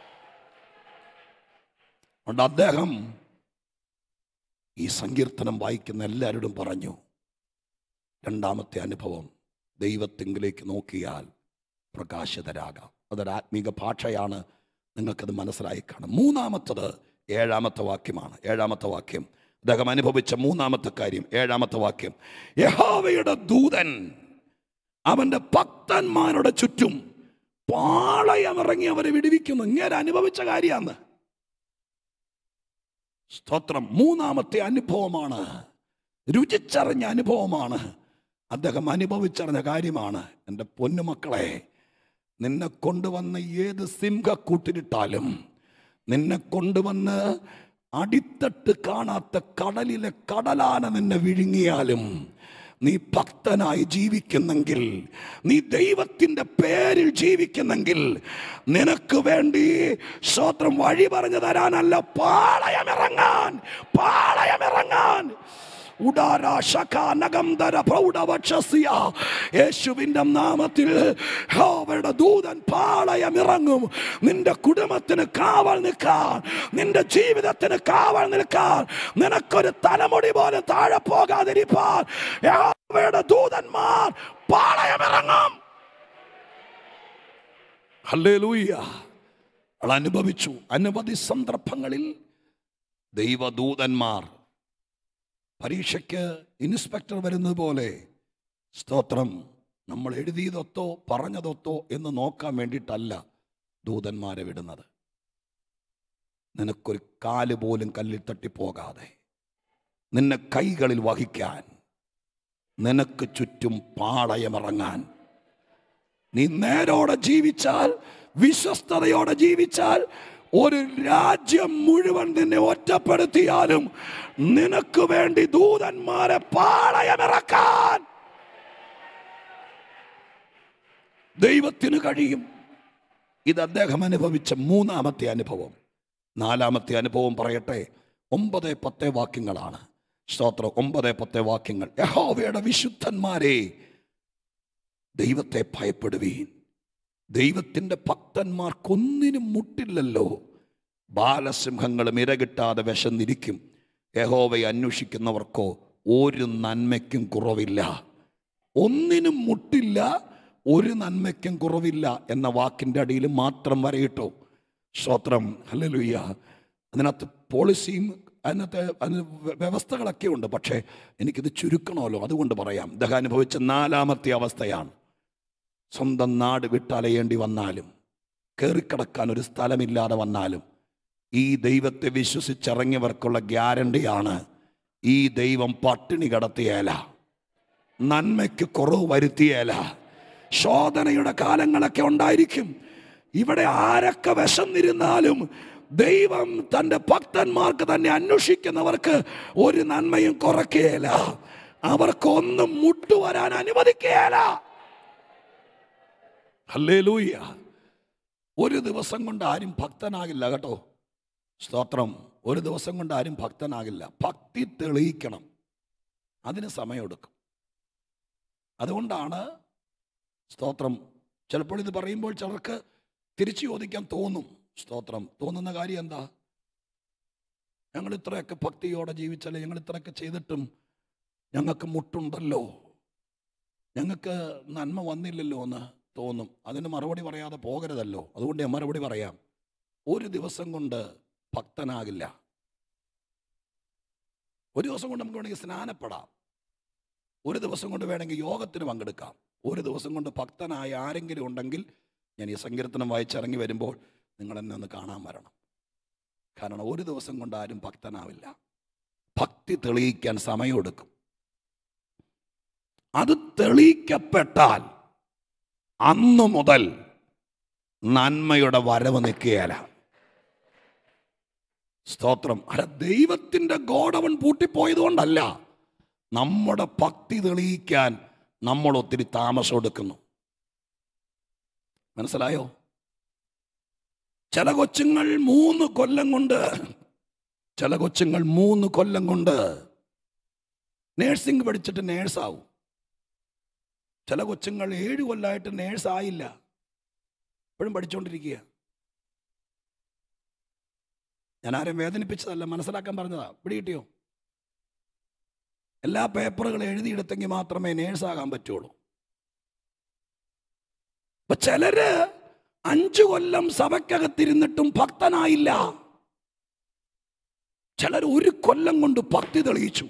അദ്ദേഹം ഈ സങ്കീർത്തനം വായിക്കുന്ന എല്ലാവരോടും പറഞ്ഞു, രണ്ടാമത്തെ അനുഭവം, ദൈവത്തിങ്കിലേക്ക് നോക്കിയാൽ പ്രകാശിതരാകാം. അതൊരു ആത്മീക ഭാഷയാണ്, നിങ്ങൾക്കത് മനസ്സിലായി കാണും. മൂന്നാമത്തത് 7-ാമത്തെ വാക്യമാണ്. 7-ാമത്തെ വാക്യം, അദ്ദേഹം അനുഭവിച്ച മൂന്നാമത്തെ കാര്യം 7-ാമത്തെ വാക്യം. യഹോവയുടെ ദൂതൻ അവൻ്റെ ഭക്തന്മാരുടെ ചുറ്റും പാളയമിറങ്ങി അവരെ വിടുവിക്കുന്നു. ഇങ്ങനെ അനുഭവിച്ച കാര്യമാണ്. സ്തോത്രം. മൂന്നാമത്തെ അനുഭവമാണ്, രുചിച്ചറിഞ്ഞ അനുഭവമാണ്, അദ്ദേഹം അനുഭവിച്ചറിഞ്ഞ കാര്യമാണ്. എൻ്റെ പൊന്നുമക്കളെ, നിന്നെ കൊണ്ടുവന്ന് ഏത് സിംഹക്കൂട്ടിലിട്ടാലും, നിന്നെ കൊണ്ടുവന്ന് അടിത്തട്ട് കാണാത്ത കടലിലെ കടലാന നിന്നെ വിഴുങ്ങിയാലും, നീ ഭക്തനായി ജീവിക്കുന്നെങ്കിൽ, നീ ദൈവത്തിൻ്റെ പേരിൽ ജീവിക്കുന്നെങ്കിൽ, നിനക്ക് വേണ്ടി സ്തോത്രം വഴി പറഞ്ഞു തരാനല്ല, പാളയമിറങ്ങാൻ, പാളയമിറങ്ങാൻ. യേശുവിന്റെ നാമത്തിൽ അവരുടെ ദൂതൻ പാളയമിറങ്ങും. നിന്റെ കുടുംബത്തിന് കാവൽ നിൽക്കാൻ, നിന്റെ ജീവിതത്തിന് കാവൽ നിൽക്കാൻ, നിനക്കൊരു തലമുടി പോലെ താഴെ പോകാതിരിക്കാൻ അവരുടെ ദൂതന്മാർ പാളയമിറങ്ങും. ഹല്ലേലൂയ. അവൾ അനുഭവിച്ചു. അനവധി സന്ദർഭങ്ങളിൽ ദൈവദൂതന്മാർ പരീക്ഷയ്ക്ക് ഇൻസ്പെക്ടർ വരുന്നത് പോലെ, സ്തോത്രം, നമ്മൾ എഴുതിയതൊത്തോ പറഞ്ഞതൊത്തോ എന്ന് നോക്കാൻ വേണ്ടിയിട്ടല്ല ദൂതന്മാരെ വിടുന്നത്. നിനക്കൊരു കാല് പോലും കല്ലിൽ തട്ടിപ്പോകാതെ നിന്നെ കൈകളിൽ വഹിക്കാൻ, നിനക്ക് ചുറ്റും പാളയമിറങ്ങാൻ. നീ നേരോടെ ജീവിച്ചാൽ, വിശ്വസ്തയോടെ ജീവിച്ചാൽ, ഒരു രാജ്യം മുഴുവൻ നിന്നെ ഒറ്റപ്പെടുത്തിയാലും നിനക്ക് വേണ്ടി ദൂതന്മാരെ പാളയമിറക്കാൻ ദൈവത്തിന് കഴിയും. ഇത് അദ്ദേഹം അനുഭവിച്ച മൂന്നാമത്തെ അനുഭവം. നാലാമത്തെ അനുഭവം പറയട്ടെ. 9-10 വാക്യങ്ങളാണ്. സ്തോത്രം. 9-10 വാക്യങ്ങൾ. യഹോവയുടെ വിശുദ്ധന്മാരെ, ദൈവത്തെ ഭയപ്പെടുവീൻ. ദൈവത്തിൻ്റെ ഭക്തന്മാർക്കൊന്നിനും മുട്ടില്ലല്ലോ. ബാലസിംഹങ്ങളും ഇരകിട്ടാതെ വിശന്നിരിക്കും. യഹോവയെ അന്വേഷിക്കുന്നവർക്കോ ഒരു നന്മയ്ക്കും കുറവില്ല. ഒന്നിനും മുട്ടില്ല, ഒരു നന്മയ്ക്കും കുറവില്ല എന്ന വാക്കിൻ്റെ അടിയിൽ മാത്രം വരയിട്ടോ. സ്തോത്രം. ഹല്ലേലൂയ. അതിനകത്ത് പോളിസിയും അതിനകത്ത് വ്യവസ്ഥകളൊക്കെ ഉണ്ട്. പക്ഷേ എനിക്കിത് ചുരുക്കണമല്ലോ, അതുകൊണ്ട് പറയാം. ഇദ്ദേഹം അനുഭവിച്ച നാലാമത്തെ അവസ്ഥയാണ്. സ്വന്തം നാട് വിട്ടലയേണ്ടി വന്നാലും, കയറിക്കിടക്കാൻ ഒരു സ്ഥലമില്ലാതെ വന്നാലും, ഈ ദൈവത്തെ വിശ്വസിച്ചിറങ്ങിയവർക്കുള്ള ഗ്യാരണ്ടിയാണ്, ഈ ദൈവം പട്ടിണി കിടത്തിയേല, നന്മയ്ക്ക് കുറവ് വരുത്തിയേല. ശോധനയുടെ കാലങ്ങളൊക്കെ ഉണ്ടായിരിക്കും. ഇവിടെ ആരൊക്കെ വിശന്നിരുന്നാലും ദൈവം തൻ്റെ ഭക്തന്മാർക്ക് തന്നെ അന്വേഷിക്കുന്നവർക്ക് ഒരു നന്മയും കുറയ്ക്കുകയില്ല. അവർക്കൊന്നും മുട്ടുവരാൻ അനുവദിക്കുകയില്ല. ഹല്ലേലൂയ. ഒരു ദിവസം കൊണ്ട് ആരും ഭക്തനാകില്ല കേട്ടോ. സ്തോത്രം. ഒരു ദിവസം കൊണ്ട് ആരും ഭക്തനാകില്ല. ഭക്തി തെളിയിക്കണം, അതിന് സമയമെടുക്കും. അതുകൊണ്ടാണ് സ്തോത്രം ചിലപ്പോൾ ഇത് പറയുമ്പോൾ ചിലർക്ക് തിരിച്ചു ചോദിക്കാൻ തോന്നും. സ്തോത്രം. തോന്നുന്ന കാര്യം എന്താ? ഞങ്ങൾ ഇത്രയൊക്കെ ഭക്തിയോടെ ജീവിച്ചല്ലേ, ഞങ്ങൾ ഇത്രയൊക്കെ ചെയ്തിട്ടും ഞങ്ങൾക്ക് മുട്ടുണ്ടല്ലോ, ഞങ്ങൾക്ക് നന്മ വന്നില്ലല്ലോ എന്ന് തോന്നും. അതിന് മറുപടി പറയാതെ പോകരുതല്ലോ. അതുകൊണ്ട് ഞാൻ മറുപടി പറയാം. ഒരു ദിവസം കൊണ്ട് ഭക്തനാകില്ല. ഒരു ദിവസം കൊണ്ട് നമുക്ക് വേണമെങ്കിൽ സ്നാനപ്പെടാം, ഒരു ദിവസം കൊണ്ട് വേണമെങ്കിൽ യോഗത്തിന് പങ്കെടുക്കാം. ഒരു ദിവസം കൊണ്ട് ഭക്തനായ ആരെങ്കിലും ഉണ്ടെങ്കിൽ ഞാൻ ഈ സങ്കീർത്തനം വായിച്ചിറങ്ങി വരുമ്പോൾ നിങ്ങൾ എന്നെ ഒന്ന് കാണാൻ വരണം. കാരണം ഒരു ദിവസം കൊണ്ട് ആരും ഭക്തനാവില്ല. ഭക്തി തെളിയിക്കാൻ സമയമെടുക്കും. അത് തെളിയിക്കപ്പെട്ടാൽ അന്നു മുതൽ നന്മയുടെ വരവ് നിൽക്കുകയില്ല. സ്തോത്രം. അല്ല, ദൈവത്തിൻ്റെ ഗോഡവൻ പൂട്ടിപ്പോയതുകൊണ്ടല്ല, നമ്മുടെ ഭക്തി തെളിയിക്കാൻ നമ്മൾ ഒത്തിരി താമസം എടുക്കുന്നു. മനസ്സിലായോ? ചില കൊച്ചുങ്ങൾ 3 കൊല്ലം കൊണ്ട് നേഴ്സിംഗ് പഠിച്ചിട്ട് നേഴ്സാവും. ചില കൊച്ചുങ്ങൾ 7 കൊല്ലമായിട്ട് നേഴ്സായില്ല, ഇപ്പോഴും പഠിച്ചുകൊണ്ടിരിക്കുക. ഞാൻ ആരെയും വേദനിപ്പിച്ചതല്ല, മനസ്സിലാക്കാൻ പറഞ്ഞതാ. പിടികിട്ടിയോ? എല്ലാ പേപ്പറുകളും എഴുതിയെടുത്തെങ്കിൽ മാത്രമേ നേഴ്സാകാൻ പറ്റുള്ളൂ. അപ്പൊ ചിലര് 5 കൊല്ലം സഭയ്ക്കകത്തിരുന്നിട്ടും ഭക്തനായില്ല. ചിലർ 1 കൊല്ലം കൊണ്ട് ഭക്തി തെളിയിച്ചു.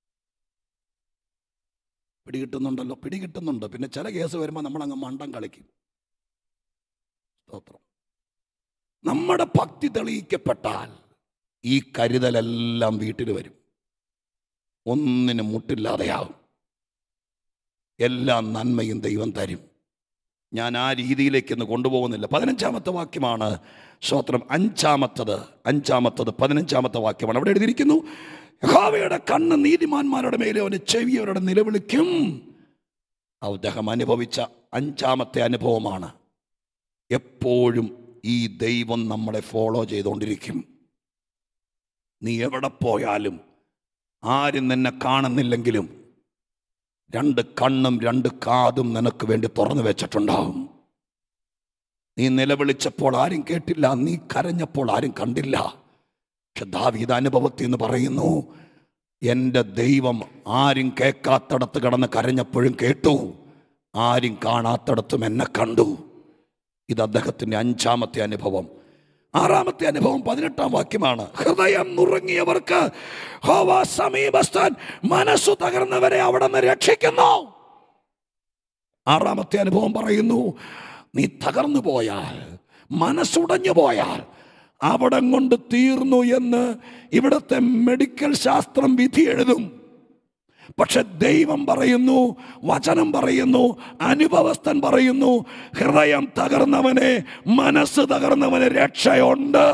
പിടികിട്ടുന്നുണ്ടല്ലോ? പിടികിട്ടുന്നുണ്ട്. പിന്നെ ചില കേസ് വരുമ്പോൾ നമ്മളങ്ങ് മണ്ടം കളിക്കും. സ്തോത്രം. നമ്മുടെ ഭക്തി തെളിയിക്കപ്പെട്ടാൽ ഈ കരുതലെല്ലാം വീട്ടിൽ വരും. ഒന്നിനും മുട്ടില്ലാതെയാവും. എല്ലാ നന്മയും ദൈവം തരും. ഞാൻ ആ രീതിയിലേക്കൊന്ന് കൊണ്ടുപോകുന്നില്ല. 15-ാമത്തെ വാക്യമാണ്. സ്തോത്രം. 15-ാമത്തെ വാക്യമാണ്. അവിടെ എഴുതിയിരിക്കുന്നു, യഹോവയുടെ കണ്ണ് നീതിമാന്മാരുടെ മേലെ, അവന് ചെവി അവരുടെ നിലവിളിക്കും. അദ്ദേഹം അനുഭവിച്ച 5-ാമത്തെ അനുഭവമാണ്. എപ്പോഴും ഈ ദൈവം നമ്മളെ ഫോളോ ചെയ്തുകൊണ്ടിരിക്കും. നീ എവിടെ പോയാലും, ആരും നിന്നെ കാണുന്നില്ലെങ്കിലും 2 കണ്ണും 2 കാതും നിനക്ക് വേണ്ടി തുറന്നു വെച്ചിട്ടുണ്ടാവും. നീ നിലവിളിച്ചപ്പോൾ ആരും കേട്ടില്ല, നീ കരഞ്ഞപ്പോൾ ആരും കണ്ടില്ല. പക്ഷെ ദാവീദ് അനുഭവത്തിൽ നിന്ന് പറയുന്നു, എൻ്റെ ദൈവം ആരും കേൾക്കാത്തടത്ത് കിടന്ന് കരഞ്ഞപ്പോഴും കേട്ടു, ആരും കാണാത്തടത്തും എന്നെ കണ്ടു. ഇത് അദ്ദേഹത്തിൻ്റെ 5-ാമത്തെ അനുഭവം. 6-ാമത്തെ അനുഭവം 18-ാം വാക്യമാണ്. ഹൃദയം നുറുങ്ങിയവർക്ക് യഹോവ സമീപസ്ഥൻ, മനസ്സു തകർന്നവരെ അവിടെ നിന്ന് രക്ഷിക്കുന്നു. 6-ാമത്തെ അനുഭവം പറയുന്നു, നീ തകർന്നു പോയാൽ, മനസ്സുടഞ്ഞു പോയാൽ അവിടം കൊണ്ട് തീർന്നു എന്ന് ഇവിടുത്തെ മെഡിക്കൽ ശാസ്ത്രം വിധി എഴുതും. പക്ഷെ ദൈവം പറയുന്നു, വചനം പറയുന്നു, അനുഭവസ്ഥൻ പറയുന്നു, ഹൃദയം തകർന്നവനെ, മനസ്സ് തകർന്നവന് രക്ഷയുണ്ട്.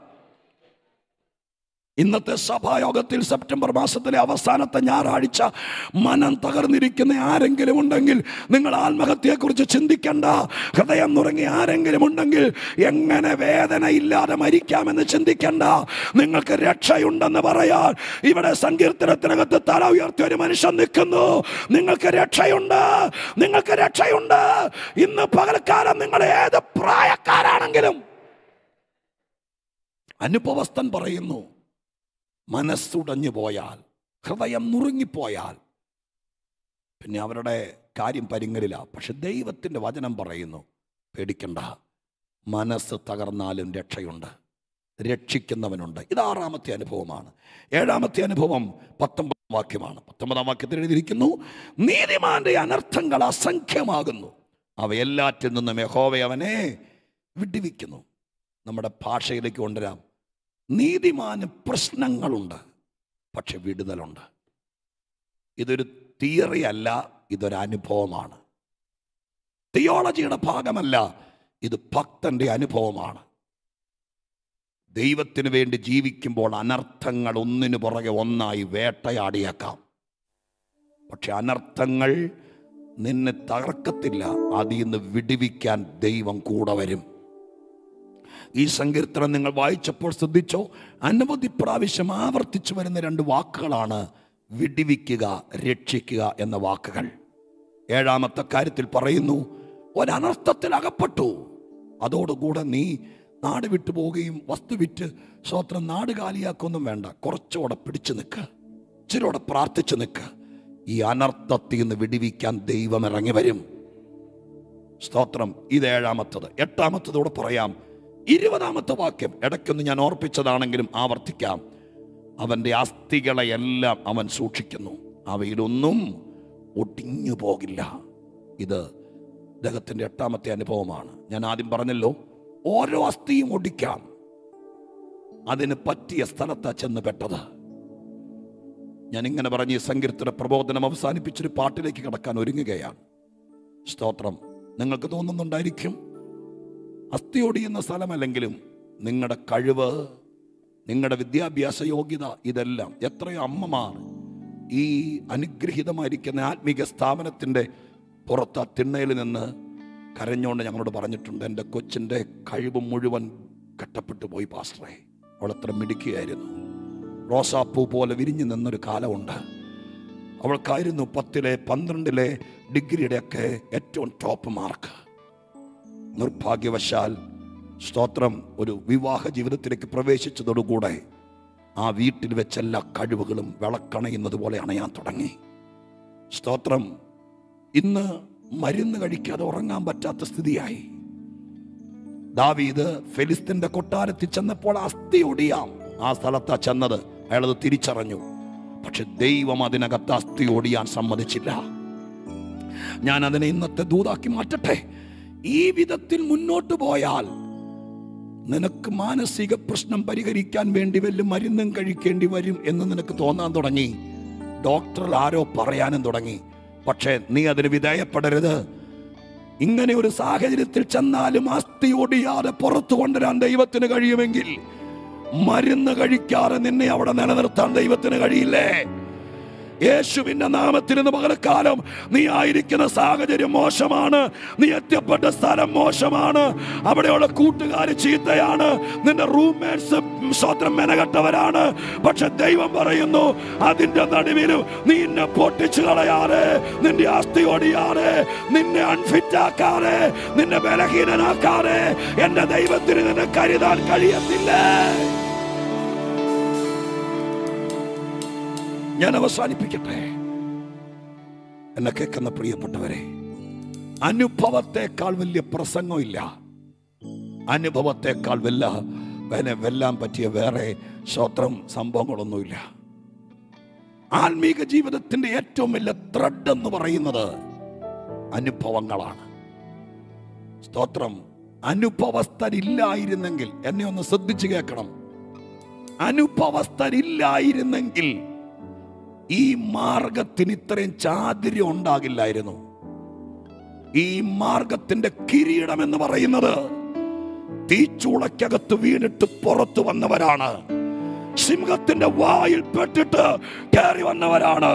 ഇന്നത്തെ സഭായോഗത്തിൽ സെപ്റ്റംബർ മാസത്തിലെ അവസാനത്തെ ഞായറാഴ്ച മനം തകർന്നിരിക്കുന്ന ആരെങ്കിലും ഉണ്ടെങ്കിൽ നിങ്ങൾ ആത്മഹത്യയെക്കുറിച്ച് ചിന്തിക്കണ്ട. ഹൃദയം നുറങ്ങി ആരെങ്കിലും ഉണ്ടെങ്കിൽ എങ്ങനെ വേദന ഇല്ലാതെ മരിക്കാമെന്ന് ചിന്തിക്കണ്ട. നിങ്ങൾക്ക് രക്ഷയുണ്ടെന്ന് പറയാൻ ഇവിടെ സങ്കീർത്തനത്തിനകത്ത് തല ഉയർത്തിയ ഒരു മനുഷ്യൻ നിൽക്കുന്നു. നിങ്ങൾക്ക് രക്ഷയുണ്ട്, നിങ്ങൾക്ക് രക്ഷയുണ്ട്. ഇന്ന് പകൽക്കാലം നിങ്ങൾ ഏത് പ്രായക്കാരാണെങ്കിലും, അനുഭവസ്ഥൻ പറയുന്നു, മനസ്സുടഞ്ഞു പോയാൽ, ഹൃദയം നുറുങ്ങിപ്പോയാൽ പിന്നെ അവരുടെ കാര്യം പരിങ്ങലില്ല. പക്ഷെ ദൈവത്തിൻ്റെ വചനം പറയുന്നു, പേടിക്കണ്ട, മനസ്സ് തകർന്നാലും രക്ഷയുണ്ട്, രക്ഷിക്കുന്നവനുണ്ട്. ഇത് 6-ാമത്തെ അനുഭവമാണ്. 7-ാമത്തെ അനുഭവം 19-ാം വാക്യമാണ്. 19-ാം വാക്യത്തിൽ എഴുതിയിരിക്കുന്നു, നീതിമാന്റെ അനർത്ഥങ്ങൾ അസംഖ്യമാകുന്നു, അവയെല്ലാറ്റിൽ നിന്നും യഹോവ അവനെ വിടുവിക്കുന്നു. നമ്മുടെ ഭാഷയിലേക്ക് കൊണ്ടുവരാം, നീതിമാന് പ്രശ്നങ്ങളുണ്ട്, പക്ഷെ വിടുതലുണ്ട്. ഇതൊരു തിയറി അല്ല, ഇതൊരു അനുഭവമാണ്. തിയോളജിയുടെ ഭാഗമല്ല, ഇത് ഭക്തന്റെ അനുഭവമാണ്. ദൈവത്തിന് വേണ്ടി ജീവിക്കുമ്പോൾ അനർത്ഥങ്ങൾ ഒന്നിനു പുറകെ ഒന്നായി വേട്ടയാടിയേക്കാം. പക്ഷെ അനർത്ഥങ്ങൾ നിന്നെ തകർക്കത്തില്ല. അതിൽ നിന്ന് വിടുവിക്കാൻ ദൈവം കൂടെ വരും. ഈ സങ്കീർത്തനം നിങ്ങൾ വായിച്ചപ്പോൾ ശ്രദ്ധിച്ചോ? അനവധി പ്രാവശ്യം ആവർത്തിച്ചു വരുന്ന 2 വാക്കുകളാണ് വിടുവിക്കുക, രക്ഷിക്കുക എന്ന വാക്കുകൾ. 7ാമത്തെ കാര്യത്തിൽ പറയുന്നു, ഒരനർത്ഥത്തിൽ അകപ്പെട്ടു, അതോടുകൂടെ നീ നാട് വിട്ടു പോവുകയും വസ്തു വിറ്റ് സ്വത്രം നാട് കാലിയാക്കൊന്നും വേണ്ട. കുറച്ചുകൂടെ പിടിച്ചു നിൽക്ക്, ഇച്ചിരൂടെ പ്രാർത്ഥിച്ചു നിൽക്ക്. ഈ അനർത്ഥത്തിൽ നിന്ന് വിടുവിക്കാൻ ദൈവം ഇറങ്ങി വരും. സ്തോത്രം. ഇത് 7ാമത്തത്. 8ാമത്തതോടെ പറയാം. 20ാമത്തെ വാക്യം ഇടയ്ക്കൊന്ന് ഞാൻ ഓർപ്പിച്ചതാണെങ്കിലും ആവർത്തിക്കാം. അവൻ്റെ അസ്ഥികളെയെല്ലാം അവൻ സൂക്ഷിക്കുന്നു, അവയിലൊന്നും ഒടിഞ്ഞു പോകില്ല. ഇത് അദ്ദേഹത്തിൻ്റെ 8ാമത്തെ അനുഭവമാണ്. ഞാൻ ആദ്യം പറഞ്ഞല്ലോ, ഓരോ അസ്ഥിയും ഒടിക്കാം. അതിന് പറ്റിയ സ്ഥലത്താ ചെന്ന് പെട്ടത്. ഞാൻ ഇങ്ങനെ പറഞ്ഞ് ഈ സങ്കീർത്തന പ്രബോധനം അവസാനിപ്പിച്ചൊരു പാട്ടിലേക്ക് കടക്കാൻ ഒരുങ്ങുകയാണ്. സ്തോത്രം. നിങ്ങൾക്ക് തോന്നുന്നുണ്ടായിരിക്കും അസ്ഥി ഒടിയുന്ന സ്ഥലമല്ലെങ്കിലും നിങ്ങളുടെ കഴിവ്, നിങ്ങളുടെ വിദ്യാഭ്യാസ യോഗ്യത, ഇതെല്ലാം എത്രയോ അമ്മമാർ ഈ അനുഗ്രഹീതമായിരിക്കുന്ന ആത്മീക സ്ഥാപനത്തിൻ്റെ പുറത്ത് തിണ്ണയിൽ നിന്ന് കരഞ്ഞുകൊണ്ട് ഞങ്ങളോട് പറഞ്ഞിട്ടുണ്ട്, എൻ്റെ കൊച്ചിൻ്റെ കഴിവ് മുഴുവൻ കെട്ടപ്പെട്ടു പോയി പാസ്റ്ററെ. അവളത്ര മിടുക്കിയായിരുന്നു. റോസാപ്പൂ പോലെ വിരിഞ്ഞു നിന്നൊരു കാലമുണ്ട്. അവൾക്കായിരുന്നു 10ലെ 12ലെ ഡിഗ്രിയുടെയൊക്കെ ഏറ്റവും ടോപ്പ് മാർക്ക്. നിർഭാഗ്യവശാൽ സ്തോത്രം ഒരു വിവാഹ ജീവിതത്തിലേക്ക് പ്രവേശിച്ചതോടുകൂടെ ആ വീട്ടിൽ വെച്ചെല്ലാ കഴിവുകളും വിളക്കണയുന്നത് പോലെ അണയാൻ തുടങ്ങി. സ്തോത്രം. ഇന്ന് മരുന്ന് കഴിക്കാതെ ഉറങ്ങാൻ പറ്റാത്ത സ്ഥിതിയായി. ദാവീദ് ഫെലിസ്തീന്റെ കൊട്ടാരത്തിൽ ചെന്നപ്പോൾ അസ്ഥി ഒടിയാം ആ സ്ഥലത്താ ചെന്നത്. അയാളത് തിരിച്ചറിഞ്ഞു. പക്ഷെ ദൈവം അതിനകത്ത് അസ്ഥി ഒടിയാൻ സമ്മതിച്ചില്ല. ഞാൻ അതിനെ ഇന്നത്തെ ദൂതാക്കി മാറ്റട്ടെ. ഈ വിധത്തിൽ മുന്നോട്ട് പോയാൽ നിനക്ക് മാനസിക പ്രശ്നം പരിഹരിക്കാൻ വേണ്ടി വല്ല മരുന്നും കഴിക്കേണ്ടി വരും എന്ന് നിനക്ക് തോന്നാൻ തുടങ്ങി. ഡോക്ടർ ആരോ പറയാനും തുടങ്ങി. പക്ഷേ നീ അതിന് വിധേയപ്പെടരുത്. ഇങ്ങനെ ഒരു സാഹചര്യത്തിൽ ചെന്നാലും അസ്ഥി ഒടിയാതെ പുറത്തു കൊണ്ടുവരാൻ ദൈവത്തിന് കഴിയുമെങ്കിൽ മരുന്ന് കഴിക്കാതെ നിന്നെ അവിടെ നിലനിർത്താൻ ദൈവത്തിന് കഴിയില്ലേ? യേശുവിന്റെ നാമത്തിൽ ഇന്ന് പകൽക്കാലം നീ ആയിരിക്കുന്ന സാഹചര്യം മോശമാണ്, നീ എത്തിപ്പെട്ട സ്ഥലം മോശമാണ്, അവിടെയുള്ള കൂട്ടുകാർ ചീത്തയാണ്, നിന്റെ റൂംമേറ്റ്സ് സ്വത്രം മെനകെട്ടവരാണ്. പക്ഷെ ദൈവം പറയുന്നു, അതിന്റെ നടുവിലും നീ എന്നെ പൊട്ടിച്ചു കളയാതെ, നിന്റെ അസ്ഥി ഒടിയാതെ, നിന്നെ അൺഫിറ്റാക്കാതെ, നിന്നെ ബലഹീനനാക്കാതെ എന്റെ ദൈവത്തിന് നിന്നെ കരുതാൻ കഴിയത്തില്ല. ഞാൻ അവസാനിപ്പിക്കട്ടെ. എന്നെ കേൾക്കുന്ന പ്രിയപ്പെട്ടവരെ, അനുഭവത്തെക്കാൾ വലിയ പ്രസംഗമില്ല. അനുഭവത്തെക്കാൾ വെല്ലാൻ പറ്റിയ വേറെ സ്വത്രം സംഭവങ്ങളൊന്നുമില്ല. ആത്മീക ജീവിതത്തിന്റെ ഏറ്റവും വലിയ ത്രെഡ് എന്ന് പറയുന്നത് അനുഭവങ്ങളാണ്. സ്തോത്രം. അനുഭവസ്ഥരില്ലായിരുന്നെങ്കിൽ, എന്നെ ഒന്ന് ശ്രദ്ധിച്ചു കേൾക്കണം, അനുഭവസ്ഥരില്ലായിരുന്നെങ്കിൽ ഈ മാർഗത്തിന് ഇത്രയും ചാതുര്യം ഉണ്ടാകില്ലായിരുന്നു. ഈ മാർഗത്തിന്റെ കിരീടം എന്ന് പറയുന്നത് തീച്ചൂളക്കകത്ത് വീണിട്ട് പുറത്തു വന്നവരാണ്. സിംഹത്തിന്റെ വായിൽ പെട്ടിട്ട് കയറി വന്നവരാണ്.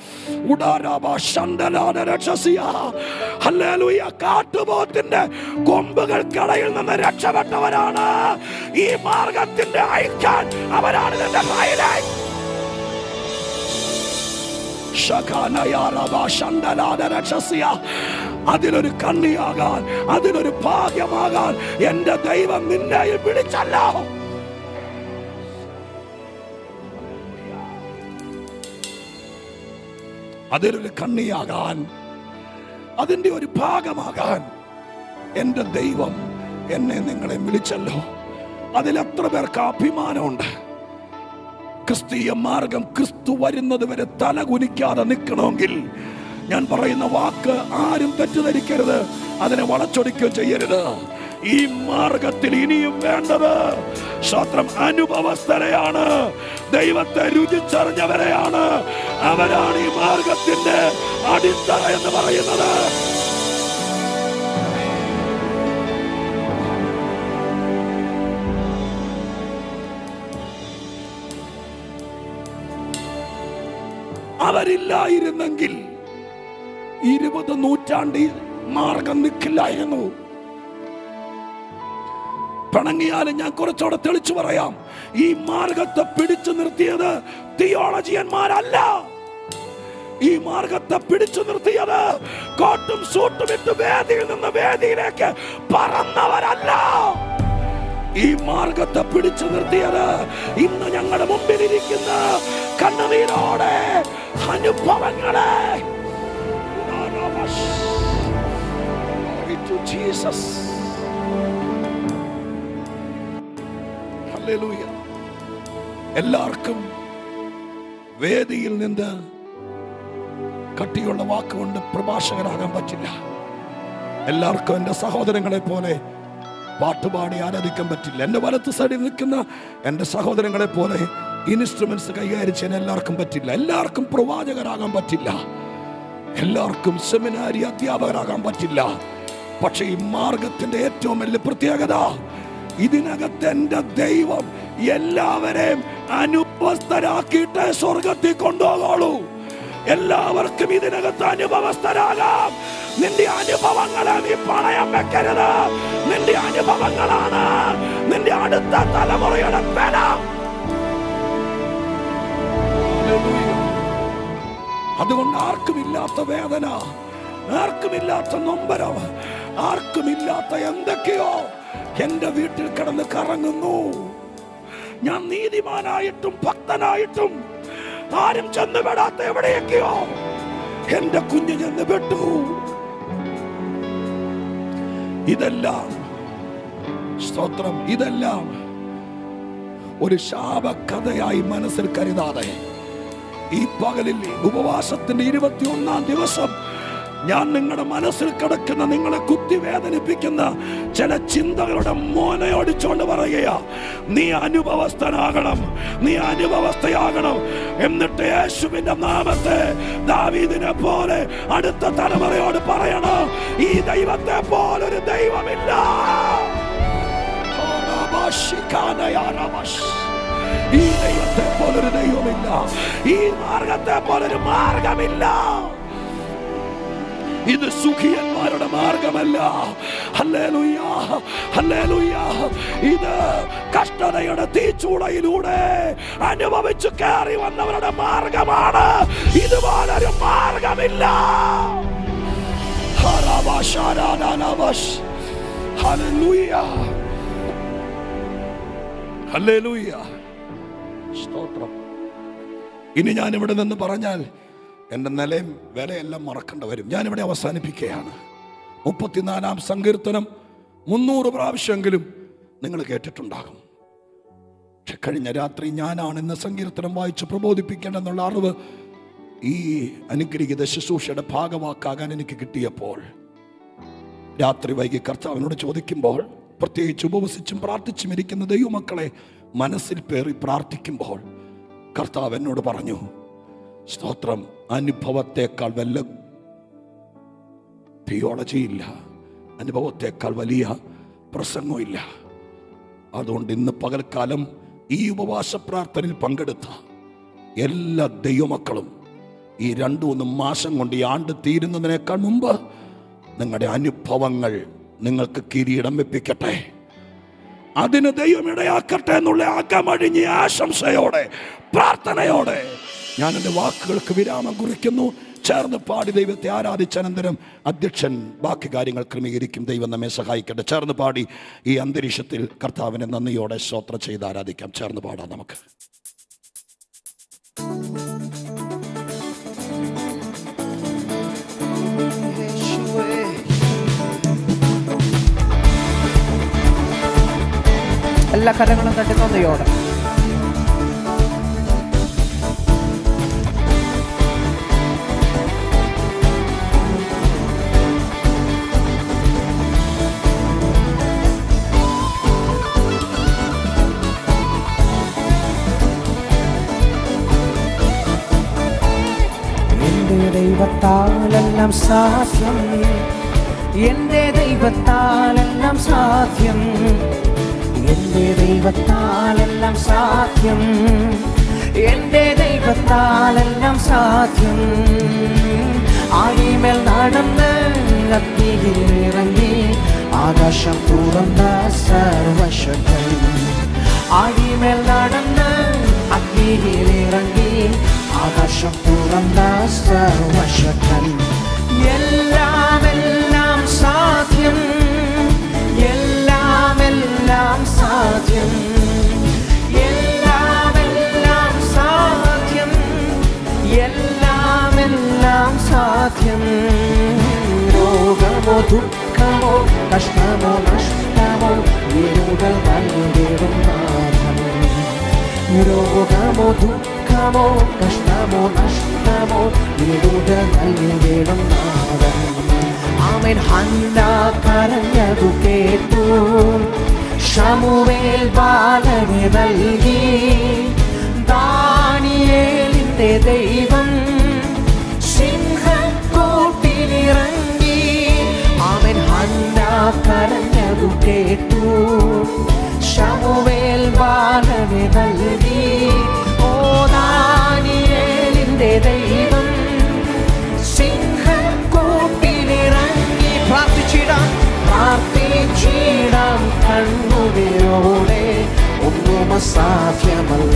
കാട്ടുപോത്തിന്റെ കൊമ്പുകൾക്കിടയിൽ നിന്ന് രക്ഷപ്പെട്ടവരാണ്. ഈ മാർഗത്തിന്റെ അയക്കാൻ അവരാണ് നിന്റെ ഹൈലൈറ്റ്. അതിലൊരു കണ്ണിയാകാൻ, അതിലൊരു ഭാഗ്യമാകാൻ എന്റെ ദൈവം നിന്നെ വിളിച്ചല്ലോ. അതിലൊരു കണ്ണിയാകാൻ, അതിന്റെ ഒരു ഭാഗമാകാൻ എന്റെ ദൈവം എന്നെ നിങ്ങളെ വിളിച്ചല്ലോ. അതിലെത്ര പേർക്ക് അഭിമാനമുണ്ട്? ക്രിസ്തീയ മാർഗം ക്രിസ്തു വരുന്നത് വരെ തല കുനിക്കാതെ നിൽക്കണമെങ്കിൽ ഞാൻ പറയുന്ന വാക്ക് ആരും തെറ്റിദ്ധരിക്കരുത്, അതിനെ വളച്ചൊടിക്കുകയോ ചെയ്യരുത്. ഈ മാർഗത്തിൽ ഇനിയും വേണ്ടത് സ്വത്രം അനുഭവസ്ഥരെയാണ്, ദൈവത്തെ രുചിച്ചറിഞ്ഞവരെയാണ്. അവരാണ് ഈ മാർഗത്തിന്റെ അടിത്തറ എന്ന് പറയുന്നത്. അവരില്ലായിരുന്നെങ്കിൽ 20 നൂറ്റാണ്ടിൽ മാർഗം നിൽക്കില്ലായിരുന്നു. പിണങ്ങിയാലും ഞാൻ കുറച്ചുകൂടെ തെളിച്ചു പറയാം, ഈ മാർഗത്തെ പിടിച്ചു നിർത്തിയത് തിയോളജിയന്മാരല്ല. ഈ മാർഗത്തെ പിടിച്ചു നിർത്തിയത് കോട്ടും സൂട്ടും ഇട്ട് വേദിയിൽ നിന്ന് വേദിയിലേക്ക് പറന്നവരല്ല. ഈ മാർഗത്തെ പിടിച്ചു നിർത്തിയത് ഇന്ന് ഞങ്ങളുടെ മുമ്പിലിരിക്കുന്ന കണ്ണുനീരോടെ അനുഭവങ്ങളെ ജീസസ്. ഹല്ലേലൂയ. എല്ലാവർക്കും വേദിയിൽ നിന്ന് കട്ടിയുള്ള വാക്കുകൊണ്ട് പ്രഭാഷകരാകാൻ പറ്റില്ല. എല്ലാവർക്കും എൻ്റെ സഹോദരങ്ങളെ പോലെ പാട്ടുപാടി ആരാധിക്കാൻ പറ്റില്ല. എൻ്റെ വലത്ത് സൈഡിൽ നിൽക്കുന്ന എൻ്റെ സഹോദരങ്ങളെ പോലെ ഇൻസ്ട്രുമെന്റ്സ് കൈകാര്യം ചെയ്യാൻ എല്ലാവർക്കും പറ്റില്ല. എല്ലാവർക്കും പ്രവാചകരാകാൻ പറ്റില്ല. എല്ലാവർക്കും സെമിനാരി അധ്യാപകരാകാൻ പറ്റില്ല. പക്ഷെ ഈ മാർഗത്തിന്റെ ഏറ്റവും വലിയ പ്രത്യേകത, ഇതിനകത്ത് എൻ്റെ ദൈവം എല്ലാവരെയും അനുഭവസ്ഥരാക്കിയിട്ട് സ്വർഗത്തിൽ കൊണ്ടുപോകുള്ളൂ. എല്ലാവർക്കും ഇതിനകത്ത് അനുഭവസ്ഥരാകാം. നിന്റെ അനുഭവങ്ങളെ നീ പണയം വെക്കരുത്. നിന്റെ അനുഭവങ്ങളാണ് നിന്റെ അടുത്ത തലമുറയുടെ ബലം. അതുകൊണ്ട് ആർക്കുമില്ലാത്ത വേദന, ആർക്കുമില്ലാത്ത നൊമ്പരം, ആർക്കുമില്ലാത്ത എന്തൊക്കെയോ എന്റെ വീട്ടിൽ കിടന്ന് കറങ്ങുന്നു. ഞാൻ നീതിമാനായിട്ടും ഭക്തനായിട്ടും ആരും ചെന്നുപെടാത്ത എവിടെയൊക്കെയോ എന്റെ കുഞ്ഞ് ചെന്ന് പെട്ടു. ഇതെല്ലാം സ്തോത്രം, ഇതെല്ലാം ഒരു ശാപകഥയായി മനസ്സിൽ കരുതാതെ ഈ പകലിൽ ഉപവാസത്തിന്റെ 21-ാം ദിവസം ഞാൻ നിങ്ങളുടെ മനസ്സിൽ കിടക്കുന്ന, നിങ്ങളെ കുത്തി വേദനിപ്പിക്കുന്ന ചില ചിന്തകളുടെ മോനയോടിച്ചോണ്ട് പറയുകയാ, നീ അനുഭവസ്ഥനാകണം, നീ അനുഭവസ്ഥയാകണം. എന്നിട്ട് യേശുവിന്റെ നാമത്തെ ദാവീദിനെ പോലെ അടുത്ത തലമുറയോട് പറയണം, ഈ ദൈവത്തെ പോലൊരു ദൈവമില്ല. ഈ ദൈവത്തെ പോലൊരു ദൈവമില്ല. ഈ മാർഗത്തെ പോലൊരു മാർഗമില്ല. ഇത് സുഖിയന്മാരുടെ മാർഗമല്ല. Hallelujah, hallelujah. ഇത് കഷ്ടതയുടെ തീച്ചൂളയിലൂടെ അനുഭവിച്ചു കയറി വന്നവരുടെ മാർഗമാണ്. ഇതുപോലൊരു മാർഗമില്ല. ഹല്ലേലൂയ, ഹല്ലേലൂയ, സ്തോത്രം. ഇനി ഞാൻ ഇവിടെ നിന്ന് പറഞ്ഞാൽ എൻ്റെ നിലയും വിലയെല്ലാം മറക്കേണ്ടി വരും. ഞാനിവിടെ അവസാനിപ്പിക്കുകയാണ്. 34-ാം സങ്കീർത്തനം 300 പ്രാവശ്യമെങ്കിലും നിങ്ങൾ കേട്ടിട്ടുണ്ടാകും. പക്ഷെ കഴിഞ്ഞ രാത്രി ഞാനാണ് ഇന്ന് സങ്കീർത്തനം വായിച്ച് പ്രബോധിപ്പിക്കേണ്ടെന്നുള്ള അറിവ് ഈ അനുഗ്രഹീത ശുശ്രൂഷയുടെ ഭാഗവാക്കാകാൻ എനിക്ക് കിട്ടിയപ്പോൾ, രാത്രി വൈകി കർത്താവിനോട് ചോദിക്കുമ്പോൾ, പ്രത്യേകിച്ച് ഉപവസിച്ചും പ്രാർത്ഥിച്ചും ഇരിക്കുന്ന ദൈവമക്കളെ മനസ്സിൽ പേറി പ്രാർത്ഥിക്കുമ്പോൾ കർത്താവ് എന്നോട് പറഞ്ഞു, സ്തോത്രം, അനുഭവത്തെക്കാൾ വല്ല തിയോളജിയില്ല, അനുഭവത്തെക്കാൾ വലിയ പ്രസംഗമില്ല. അതുകൊണ്ട് ഇന്ന് പകൽക്കാലം ഈ ഉപവാസ പ്രാർത്ഥനയിൽ പങ്കെടുത്ത എല്ലാ ദൈവമക്കളും ഈ 2-3 മാസം കൊണ്ട് ഈ ആണ്ട് തീരുന്നതിനേക്കാൾ മുമ്പ് നിങ്ങളുടെ അനുഭവങ്ങൾ നിങ്ങൾക്ക് കിരീടം വെപ്പിക്കട്ടെ. അതിന് ദൈവം ഇടയാക്കട്ടെ എന്നുള്ള അകമഴിഞ്ഞ ആശംസയോടെ പ്രാർത്ഥനയോടെ ഞാൻ എൻ്റെ വാക്കുകൾക്ക് വിരാമം കുറിക്കുന്നു. ചേർന്ന് പാടി ദൈവത്തെ ആരാധിച്ചനന്തരം അധ്യക്ഷൻ ബാക്കി കാര്യങ്ങൾ ക്രമീകരിക്കും. ദൈവം നമ്മെ സഹായിക്കട്ടെ. ചേർന്ന് പാടി ഈ അന്തരീക്ഷത്തിൽ കർത്താവിനെ നന്ദിയോടെ സ്തോത്രം ചെയ്ത് ആരാധിക്കാം. ചേർന്ന് പാടാം നമുക്ക്. എല്ലാ കരങ്ങളും തട്ടി നന്ദിയോടെ ദൈവത്താലെല്ലാം സാധ്യം, എൻ്റെ ദൈവത്താലെല്ലാം സാധ്യം, എൻ്റെ ദൈവത്താലെല്ലാം സാധ്യം, എൻ്റെ ദൈവത്താലെല്ലാം സാധ്യം. ആഴിമേൽ നടന്ന് അഗ്നിയിൽ ഇറങ്ങി ആകാശം തുറന്ന സർവശക്തൻ. ആഴിമേൽ നടന്ന് അഗ്നിയിൽ ഇറങ്ങി ആകാശം തുറന്ന സർവശക്തൻ. എല്ലാം എല്ലാം സാധ്യം, എല്ലാം എല്ലാം സാധ്യം, എല്ലാം എല്ലാം സാധ്യം, എല്ലാം എല്ലാം സാധ്യം. രോഗമോ ദുഃഖമോ കഷ്ടമോ നഷ്ടമോ വീടുകൾ നൽകിടും നാഥൻ. രോഗമോ ദുഃഖമോ കഷ്ടമോ നഷ്ടമോ വീടുകൾ നൽകിടും നാഥൻ. ആമേൻ. ഹന്ന കരഞ്ഞതു കേട്ടു, ശമൂവേൽ ബാലനെ നൽകി. ദാനിയേലിന്റെ ദൈവം സിംഹക്കൂട്ടിലിറങ്ങി. ആമേൻ. ഹന്ന കരഞ്ഞതു കേട്ടു, ശമൂവേൽ ബാലനെ നൽകി. ഓ ദാനിയേലിന്റെ ദൈവം സിംഹക്കൂട്ടിലിറങ്ങി. പ്രാർത്ഥിച്ചിടാം, പ്രാർത്ഥിച്ചിടാം കണ്ണുനീരോടെ, ഒന്നും അസാധ്യമല്ല.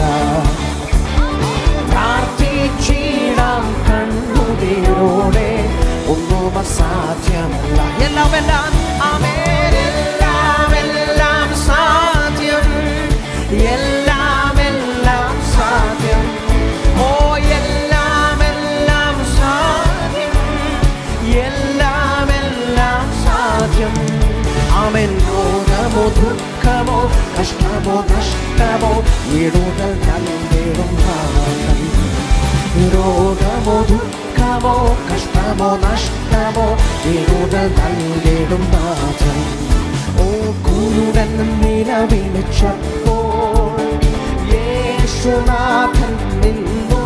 പ്രാർത്ഥിച്ചിടാം കണ്ണുനീരോടെ, ഒന്നും അസാധ്യമല്ല. എല്ലാം എല്ലാം ആമേൻ. എല്ലാം എല്ലാം സാധ്യം, എല്ലാം എല്ലാം സാധ്യം. ഓ എല്ലാം എല്ലാം സാധ്യം, എല്ലാം എല്ലാം സാധ്യം. ആമേൻ. രോഗമോ ദുഃഖമോ കഷ്ടമോ നഷ്ടമോ വീടുകൾ നൽകിടും നാഥൻ. രോഗമോ ദുഃഖമോ കഷ്ടമോ നഷ്ടമോ വീടുകൾ നൽകിടും നാഥൻ. ഓ കുരുടൻ നിലവിളിച്ചപ്പോൾ യേശുനാഥൻ നിന്നു.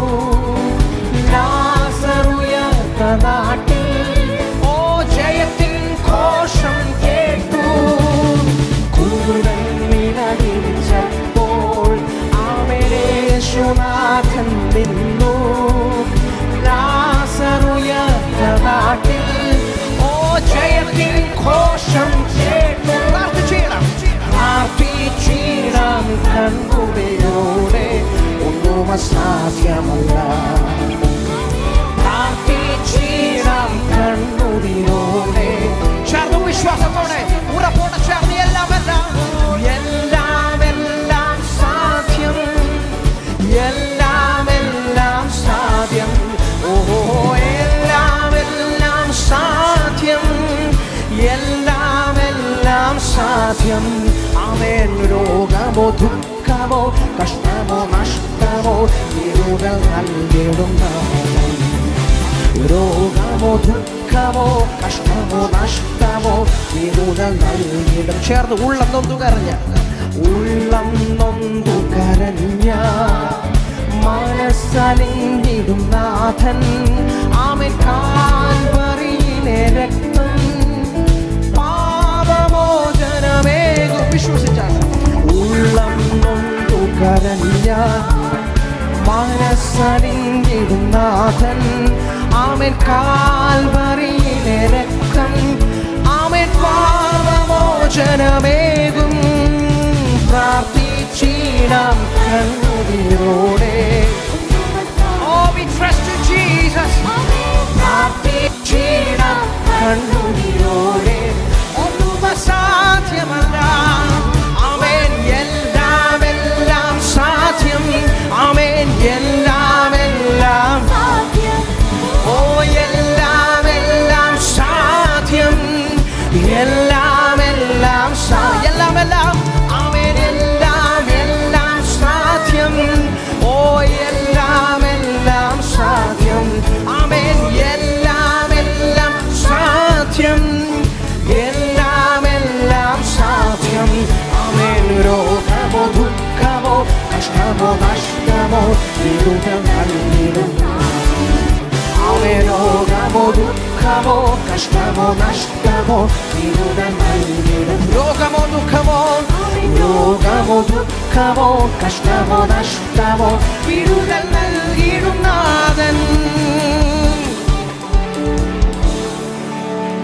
ലാസറുയർത്ത നാട്ടിൽ ഓ ജയത്തിൻ ഘോഷം കേട്ടു. കുരുടൻ നിലവിളിച്ചപ്പോൾ യേശുനാഥൻ നിന്നു. ലാസറുയർത്ത നാട്ടിൽ ഓ ജയത്തിൻ ഘോഷം കേട്ടു. പ്രാർത്ഥിച്ചിടാം കണ്ണുനീരോടെ, ഒന്നും അസാധ്യമല്ല. പ്രാർത്ഥിച്ചിടാം കണ്ണുനീരോടെ. ചേർന്ന് വിശ്വാസത്തോടെ ഉറപ്പോടെ ചേർന്ന് എല്ലാം എല്ലാം എല്ലാം എല്ലാം സാധ്യം, എല്ലാം എല്ലാം സാധ്യം. ഓ എല്ലാം എല്ലാം സാധ്യം, എല്ലാം എല്ലാം സാധ്യം. ആമേൻ. രോഗമോ ദുഃഖമോ കഷ്ടമോ നഷ്ടമോ വീടുകൾ നൽകിടും നാഥൻ. രോഗമോ ദുഃഖമോ കഷ്ടമോ നഷ്ടമോ വീടുകൾ നൽകിടും. ചേർന്ന് ഉള്ളം നൊന്തു കരഞ്ഞ, ഉള്ളം നൊന്തു കരഞ്ഞ മനസ്സലിഞ്ഞിടും നാഥൻ. ആമേൻ. കാൽവറിയിലെ രക്തം പാപമോചനമേകും. വിശ്വസിച്ചാൽ ഉള്ളം നൊന്തു കരഞ്ഞ മനസ്സലിഞ്ഞിടും നാഥൻ. ആമേൻ. കാൽവറിയിലെ രക്തം ആമേൻ പാപമോചനമേകും. പ്രാർത്ഥിച്ചിടാം കണ്ണുനീരോടെ. Oh, we trust in Jesus. പ്രാർത്ഥിച്ചിടാം കണ്ണുനീരോടെ, ഒന്നും അസാധ്യമല്ല. ആമേൻ. എല്ലാം എല്ലാം സാധ്യം. ആമേൻ. എല്ലാം എല്ലാം സാധ്യം. ഓ എല്ലാം എല്ലാം സാധ്യം, എല്ലാം എല്ലാം എല്ലാം എല്ലാം. ആമേൻ. എല്ലാം എല്ലാം സാധ്യം. ഓ എല്ലാം എല്ലാം സാധ്യം. ആമേൻ. എല്ലാം എല്ലാം സാധ്യം, എല്ലാം എല്ലാം സാധ്യം. ആമേൻ. രോഗമോ ദുഃഖമോ കഷ്ടമോ നഷ്ടമോ വീടുകൾ നൽകിടും. രോഗമോ ദുഃഖമോ കഷ്ടമോ നഷ്ടമോ വിടുതൽ നൽകിടും. രോഗമോ ദുഃഖമോ കഷ്ടമോ നഷ്ടമോ വിടുതൽ നൽകിടും നാഥൻ.